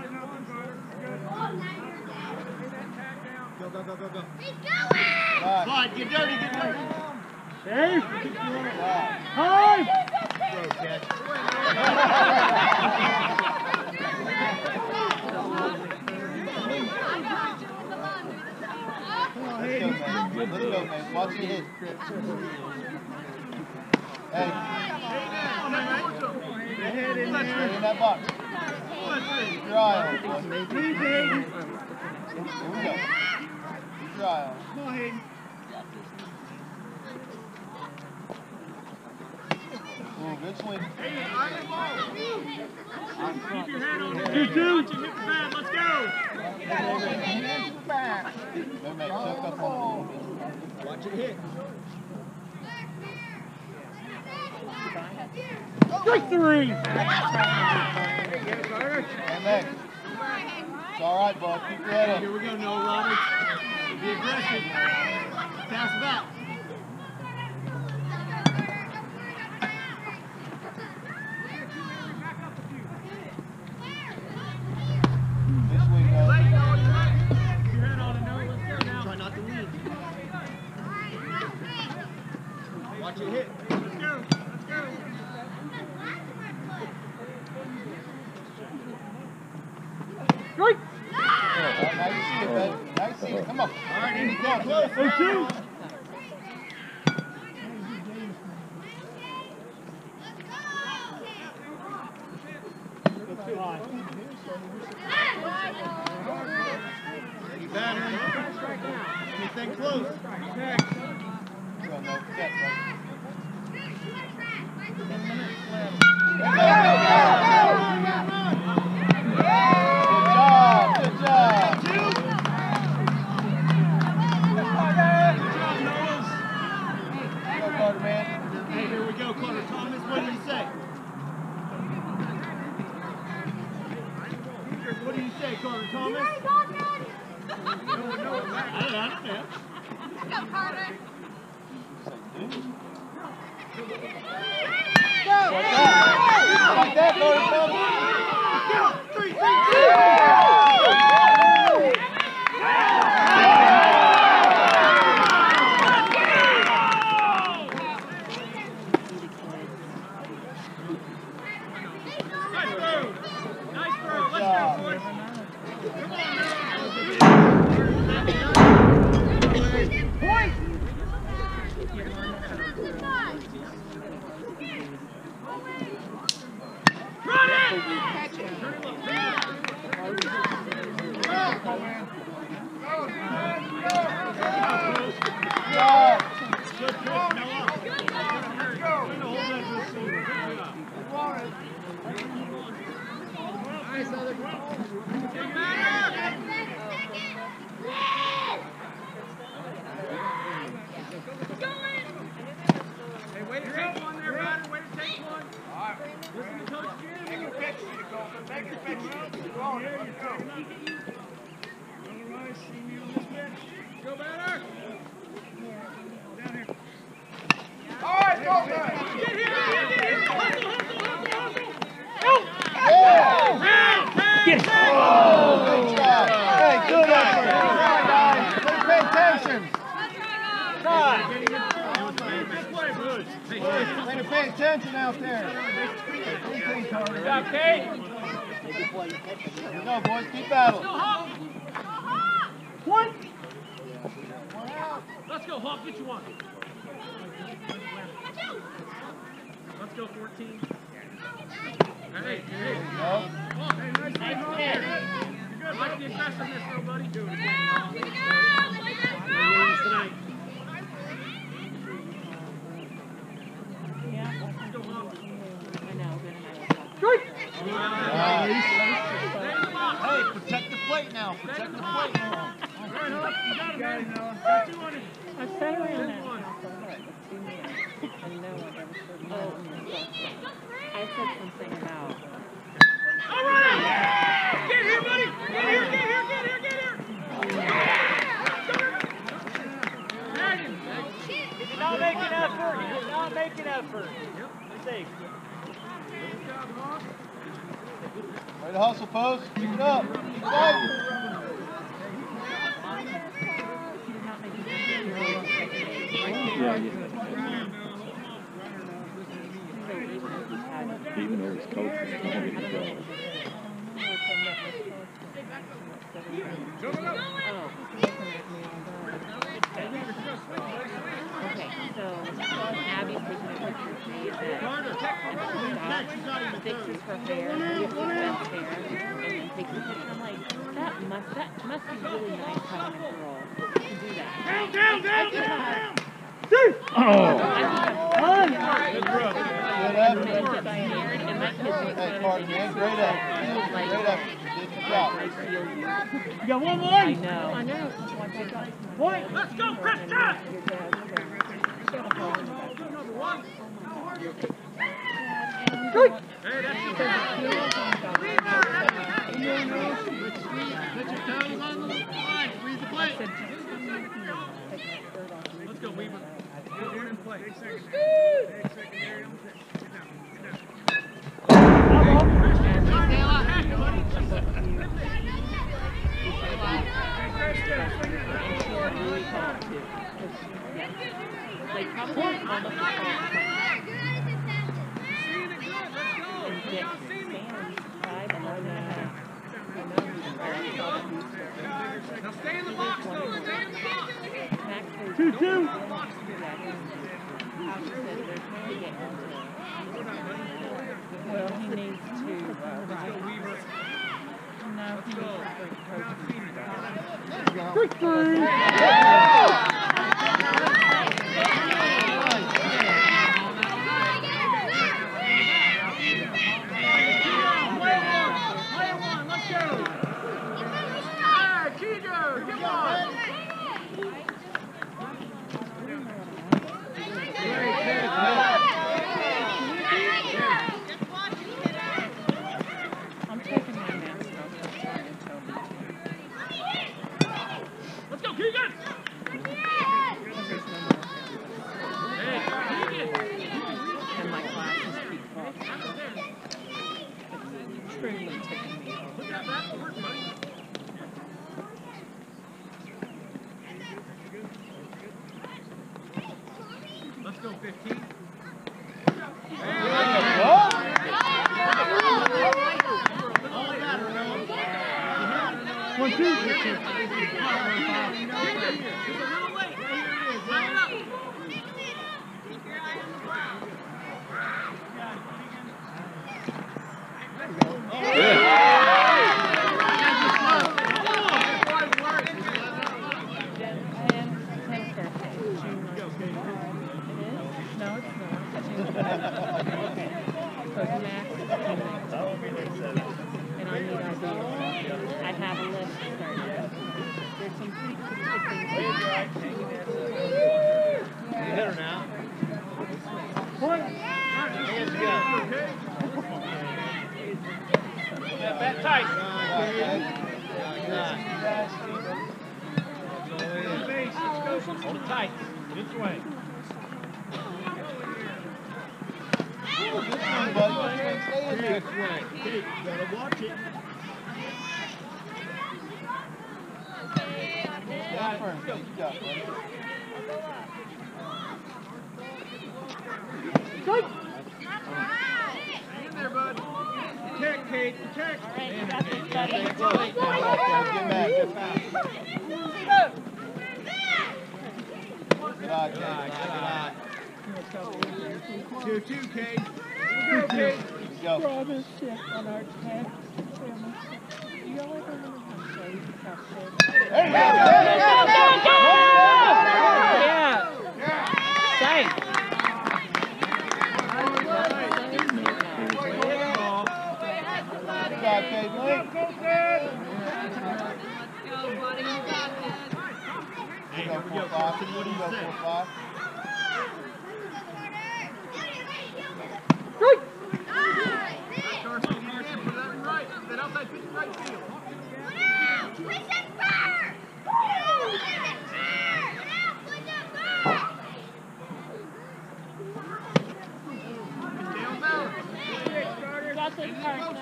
Go, go, go, go, go. Slide, get dirty, get dirty. Safe. High. Throw, catch. Let's go, man. Watch your hit. Hey. Stay in that box. Keep your eye on it, boy. Here we go. Keep your eye on it. Come on, Hayden. Ooh, good swing. Keep your head on it. 2-2. Hit the bat, let's go. Go, man. Choke up on it a little bit. Watch it hit. Strike 3. Hey, Max. It's all right, bud. Keep your head up. Here we go, Noah Roberts. Be aggressive. Pass it back. This swing, Keep guys. your head on it, Noah. Let's go now. Try not to lean. Watch it hit. Let's go. Let's go. Strike. Now you see it, baby. Now you see it. Come on. All right, Andy, get close. 0-2. Ready, batter. Anything close. Next. Go, no. Set, buddy. Good job. Go, Carter, man. Hey, here we go, Carter Thomas. What do you say? What do you say, Carter Thomas? I don't know. Let's go, Carter. Like that, Carter Thomas. Go! 3, 3, 2! Pay attention out there. Okay. Here we go, boys. Keep battling. What? Let's go, Hawk. Get you one. Let's go, 14. Hey, hey. No. Hawk, hey, nice play, Hawk. You're good. Like the aggressiveness, though, buddy. Do it again. Tonight. Hey, protect the plate now. Protect the plate now. I said wait a minute. I said something about. All right! Get here, buddy! Get here, get here, get here, get here! He's not making effort. He's not making effort. Safe. Way to hustle, folks. Keep it up. Keep fighting. Yeah, even though his coach is telling him to go. Okay, so Abby's taking a picture of me that fixes her hair, fixes Beth's hair, and then takes a picture. I'm like, that must be really nice having a girl to do that. Down! Oh! Hey, Carter, man. Great effort. Great effort. Good job. You got one more? I know. Point. Let's go, Krista! Hey, that's your ball. Put your toes on the line. Squeeze the plate. Let's go, Weaver. You're in play. Take secondary. Take secondary on the pitch. Get down. Stay alive. Like probably almost the same. Now stay in the box, though. Stay in the box. 2-2. Well, he needs to. Let's go, Weaver. No, he needs to bring Victory! ticking me off. Put that back to work, buddy. Let's go 15. One, two. Hold it tight. This way. This way, buddy. Stay in there. This way. Hey, you gotta watch it. Stand firm. Good job, buddy. Hang in there, bud. Protect, Kate. Protect. Get back. Good eye, Kate. Good eye. 2-2, Kate. Go, Kate. Go. Promise shit on our tag. Y'all ever know how crazy how shit? There you go. Yeah. Thanks. Good job, Kate. Link. Hey, Go here we go, 4-5. Carson. What do you Go say? 4-5. Carson, you can't put that right. That outside pitch right field. Down balance. Got this Carson.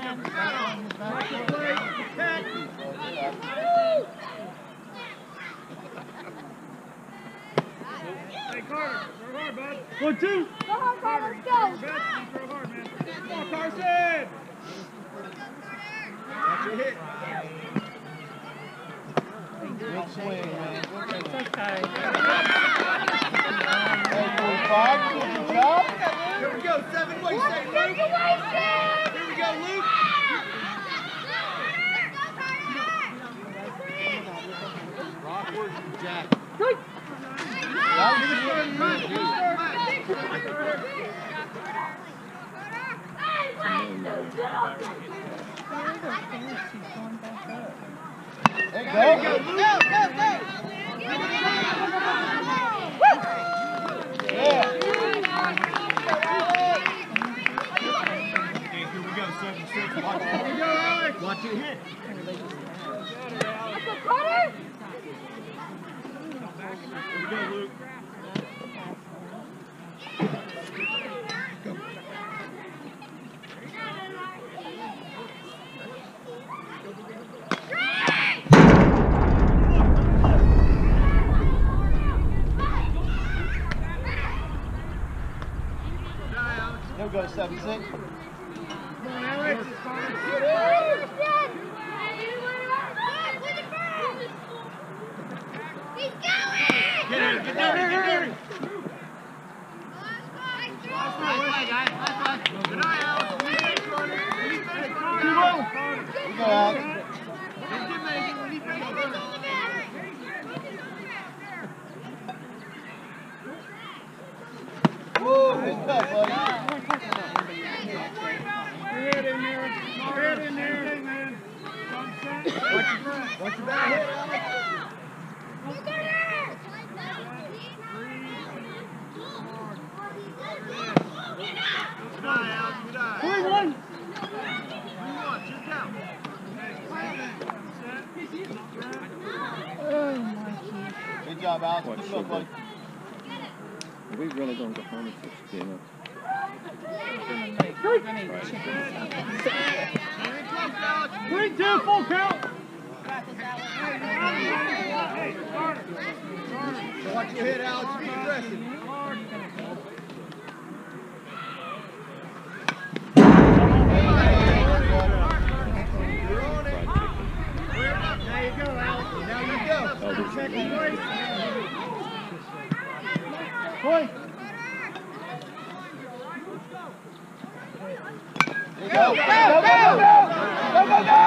Hey, Carter, throw hard, bud. 1, 2. Go home, Carter, let's go. Best, you throw hard, man. Come on, Carson. Watch your hit. Good swing, man. Good swing. Okay. Hey, 4-5. Good job. Here we go, 7 way, say Luke. Here we go, Luke. Rockwards, Jack. There you go. Yeah. Hey, here we go, 7-6. Watch it. Watch it hit. Let's go, Carter. Here we go, Luke. Here we go, 7-6. Get down here, get down here. Good eye, Alex. We need Carter. We need face Carter. You go, Alex. Don't get Megan. We need face Carter. Woo, good cut, buddy. Head in there. Head in there. Man. Watch your back hit, Alex. Good eye, Alex. Good eye. 21. 3-1. Two count. Good job, Alex. Good job, buddy. We really gonna go home at 16. We're gonna eat chicken. Very close, Alex. 3-2, full count. Hey, Carter. Watch your head, Alex. Be aggressive. Now you go, Alex. Now you go. Second place. Point. Go, go, go, go, go, go, go.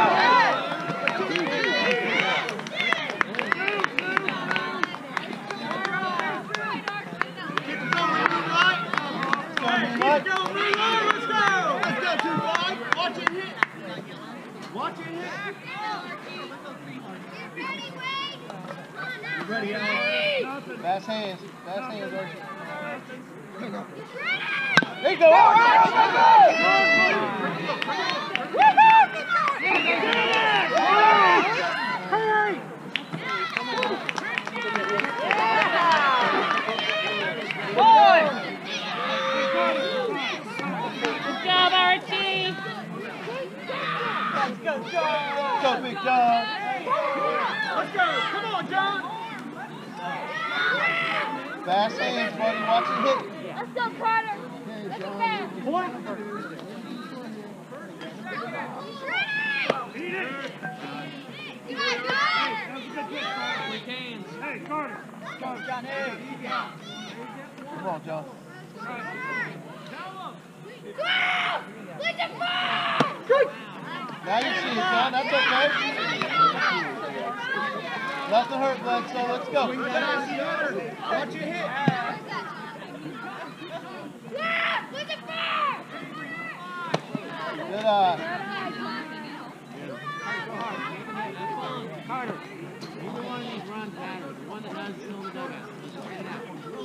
Let's go, let's go. Let's go, 2-5. Watch it hit. Watch it hit. You ready, Alex? Fast hands, Archie. There you go. All right, Good job, Archie. Let's go, John. Go, Big John. Let's go. Come on, John. Fast hands, buddy. Watch it hit. Let's go, Carter. Let's go back. Point. Eat it. You guys go. Hey, Carter. John, hey. Come on, John. Let's go. Now you see it, John. That's okay. Nothing hurt, Bledsoe. Let's go. Watch your hit. Good eye. Carter, either one of these runs matters. The one that does is still in the dugout. Let's just get it out.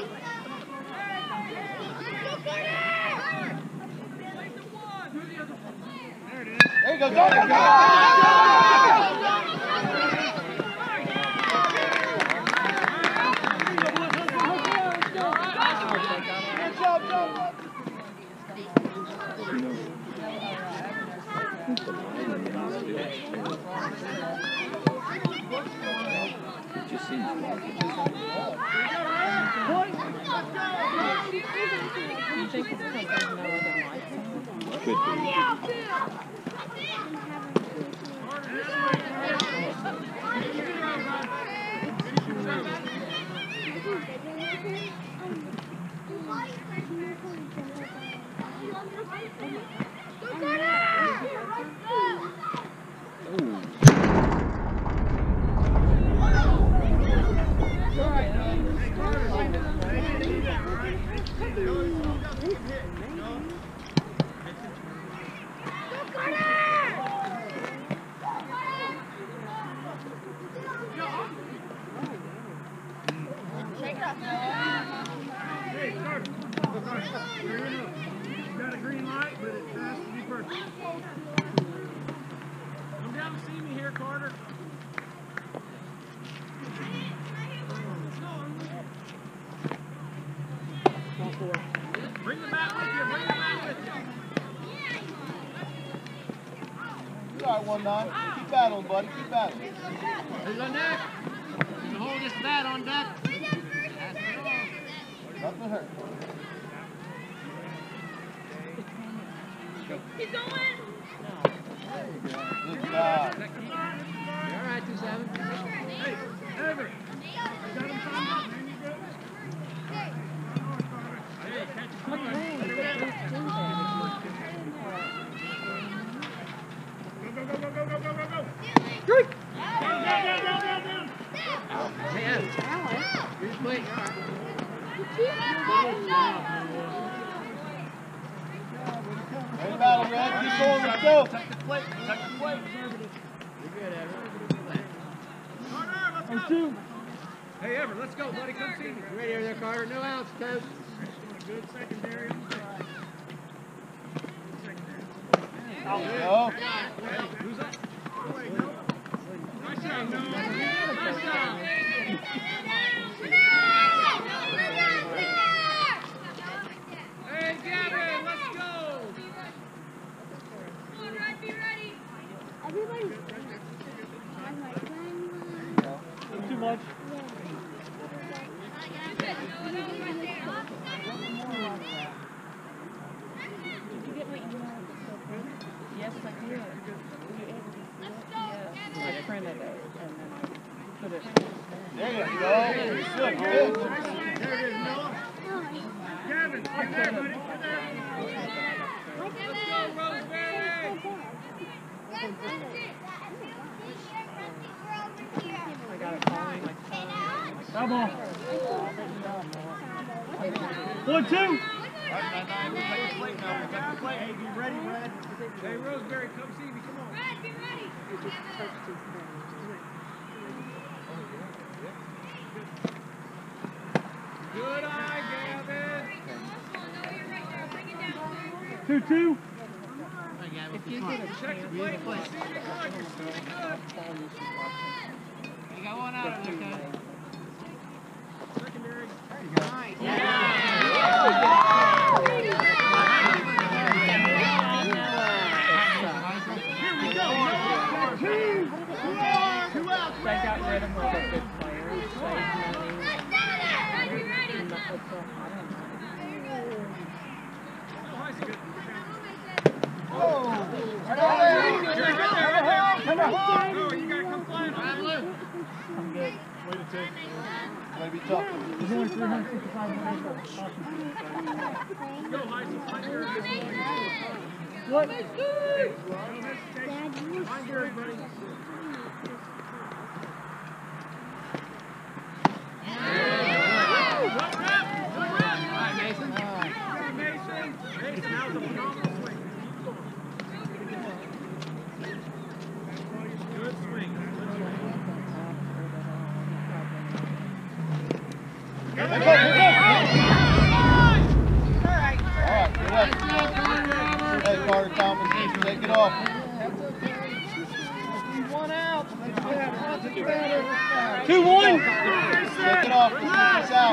There you go. Go, go, go. Good job, John. Hey, Carter. You're in. You got a green light, but it has to be perfect. Come down and see me here, Carter. Bring the mat with you. Bring the mat with you. You all right, 1-9. Keep battling, buddy. Keep battling. Who's on deck? You can hold this bat on deck. Nothing hurt. Keep going. Good job. You all right, 2-7? Hey, Everett. You got him timed up, man. You good? Hey, catch the Go, go, go, go, go, go, go, go, go. Down. Hey, Evan. Here's the plate. All right. Ready to battle, Red. Keep going. Let's go. Tuck the plate. Tuck the plate. You're good, Evan. Carter, let's go. Hey, Everett, let's go, buddy. Come see me. You ready over there, Carter? No outs, coach. Good secondary. Go. Who's up? Nice job, no. Nice job. Hey, Gavin, let's go. Come on, Red, be ready. Too much. Yes, I did. I printed it and then I put it. There you go. Good, good. There it is, Noah. Gavin, you're there, buddy. You're there. Let's go, Rosemary! I got it falling like Come on. 1-2. Hey, be ready, Brad. Hey, Rosemary, come see me. Come on. Good eye, Gavin. 2-2. if you get a chance, Check the plate. Let's see it good. You're shooting good. You got one out of there, coach. Secondary. Here we go. Two out. they got rid of all the good players, saved money. And the hotel, I don't know. Oh! Come on. Oh, you got to come flying on blue. I'm good. Way to take. Gonna be tough. There's only 365 minutes. Go, Lysa. Find your What? Find yours, buddy. Mason, that was a phenomenal swing. Good swing. All right, hey, Carter Thomas, take it off. 1 out. 2-1. Take it off. It's out.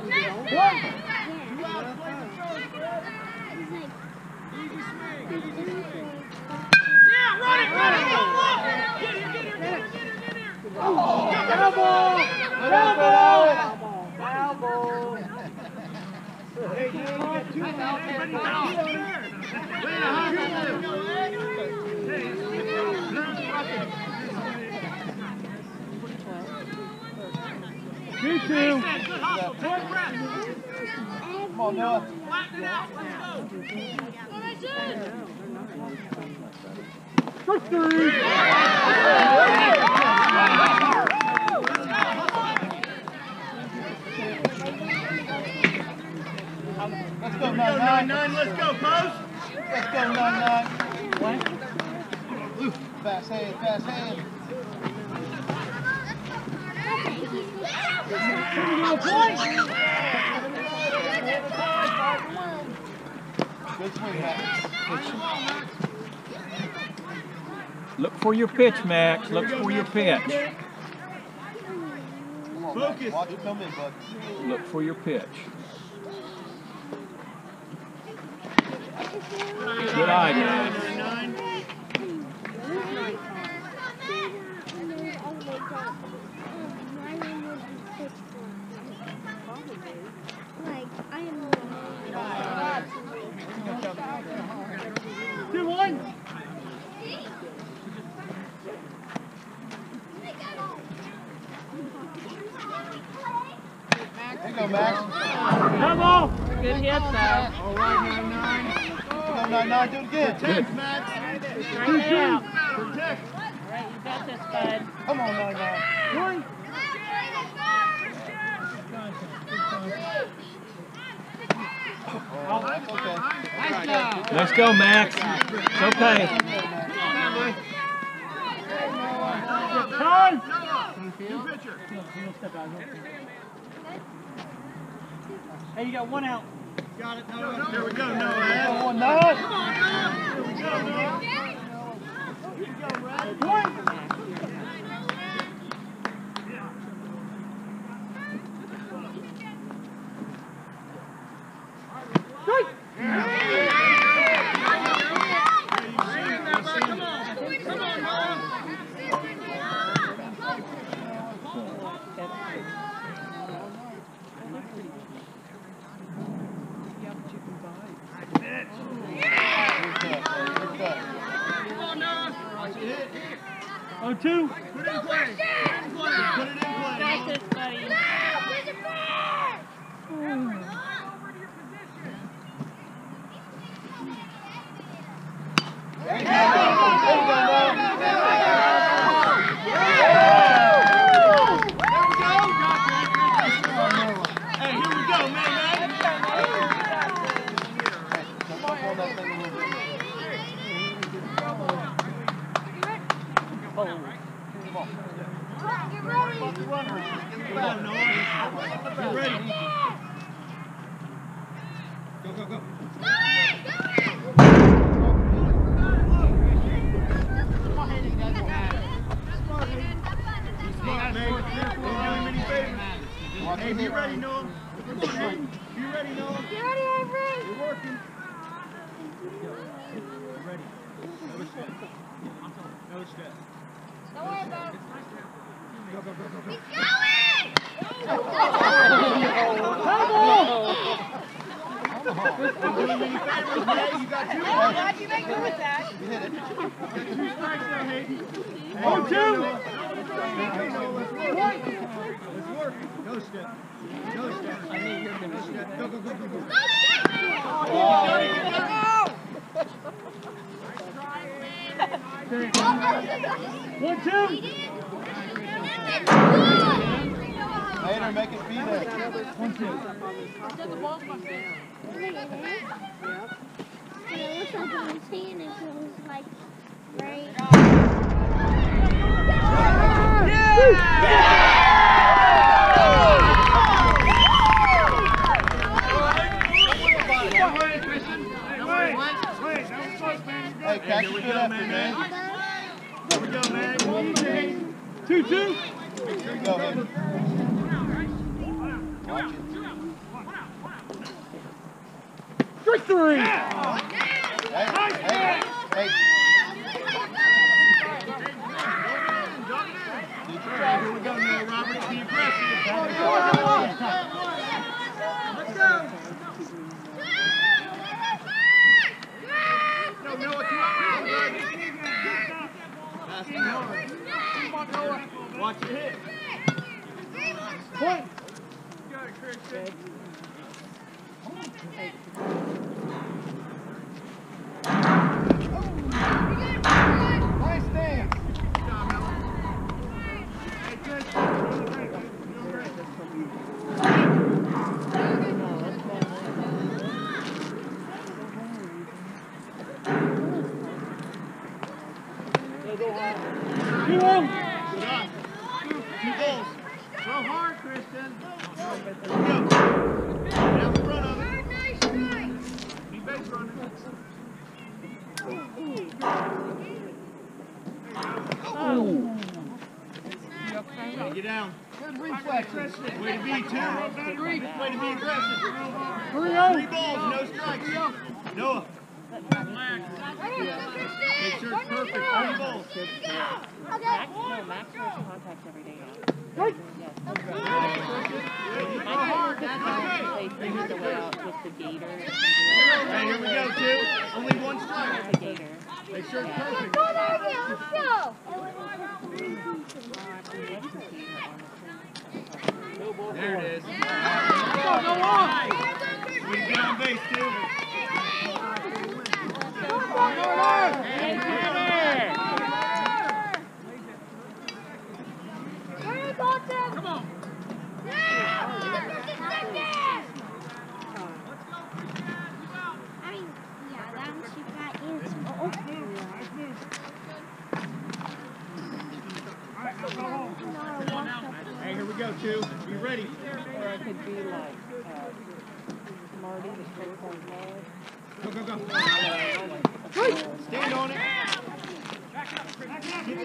Easy swing. Yeah, run it. Go, look. Get here. Foul ball. Foul ball. Foul ball. Hey, you got two out. Way to hustle. 2-2. Good hustle. Take a breath. Come on, Noah. Flatten it out. Let's go. Strike 3. Let's go, 9-9. Let's go, post. Let's go, 9-9. Fast hand, fast hand. Good swing, Max. Look for your pitch, Max. Look for your pitch. Come on, Max. Watch it come in, bud. Look for your pitch. Good eye, guys. Like, I am 2-1. There you go, Max. Come on. Good hit, though. All right, 9-9. Go, 9-9. Do it again. Good. Max. Straight out. Protect. Right, you got this, bud. Come on, 9-9. One. Oh, that's okay. Nice job. Let's go, Max. It's okay. Time. Hey, you got 1 out. Got it, Noah. There we go, Noah. Come on, 9. Here we go, Noah. Here you go, Brad. 1. Strike. Come on, Noah. 0-2. Put it in play. Put it in play. Put it in play. Practice, buddy. There you go, Mo. Hey, here we go, man. Jump up on that thing a little bit. Come on, Noah. Get ready. Go, go, go. Smart, man. Don't do him any favors. Hey, be ready, Noah. Be ready, Noah. Get ready, Avery. We're working. Ready. No step. No step. Don't worry about it. Go, go, go, go, go. He's going! Don't do him any favors, man. You got two. How'd you make good with that? You hit it. Got two strikes there, Hayden. 0-2. Hey, Noah, let's work. Let's work. No step. No step. No step. Go, go, go, go, go. One, two. Later, make it be there. 1-2. It looks like on his hand it feels like right. Hey, catch your good effort, man. Here we go, man. Easy. 2-2. Here you go, Hayden. Watch it. Strike 3. Hey. Here we go, now, Robert. Be aggressive. Let's go. No, Noah, keep on. Watch it hit. Point. Got it, Christian. Nice stance. Hey, Christian. Two on. Good on. Two balls. Throw hard, Christian. Here we go. Get out the front of it. Be base runner. Get down. Good reflex. Way to be, too. Way to be aggressive. 3-0. 3 balls, no strikes. Noah. Make sure it's perfect. 3 balls. Max wears contacts every day now. Right. Yes. Throw hard. That's They okay. figured the way out with the gator. Hey, here we go, 2. Only 1 strike. The gator. Make sure it's perfect. Go, Avery, let's go. There it is. Go on. We get on base, too. Come on. I mean, yeah, that one she got Hey, here we go, 2. Be ready. Or I could be like Marty, the straightforward lad. Go, go, go. Stand on it. Get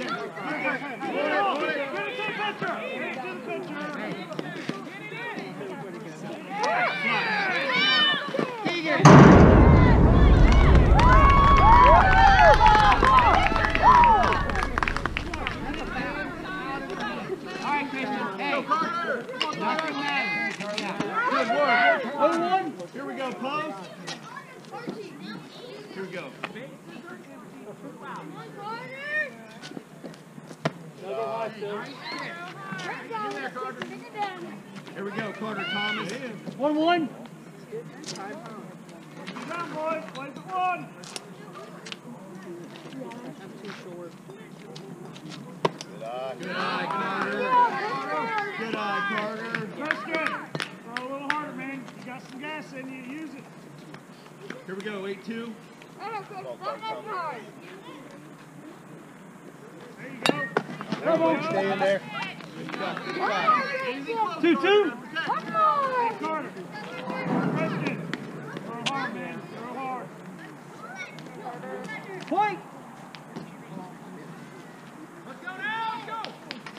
Alright, Christian. Hey. Nothing matters. Good work. 0-1. Here we go, pose. Here we go. Here we go, Carter Thomas. 1-1. Come on, boys. Play for one. Good eye, Carter. Good eye, Carter. Preston, throw a little harder, man. You got some gas in you. Use it. Here we go, 8-2. There you go. Come on, stay in there. 2-2. Hey, Carter. Preston, throw hard, man. Throw hard. Point. Let's go now, let's go!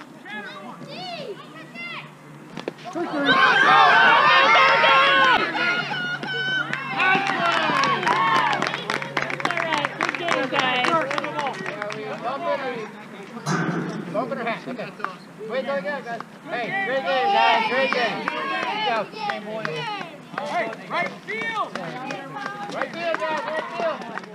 Bump in her hat. Okay. Wait, go again, guys. Hey, great game, guys. Great game. Good job. Hey, right field! Right field, guys. Right field.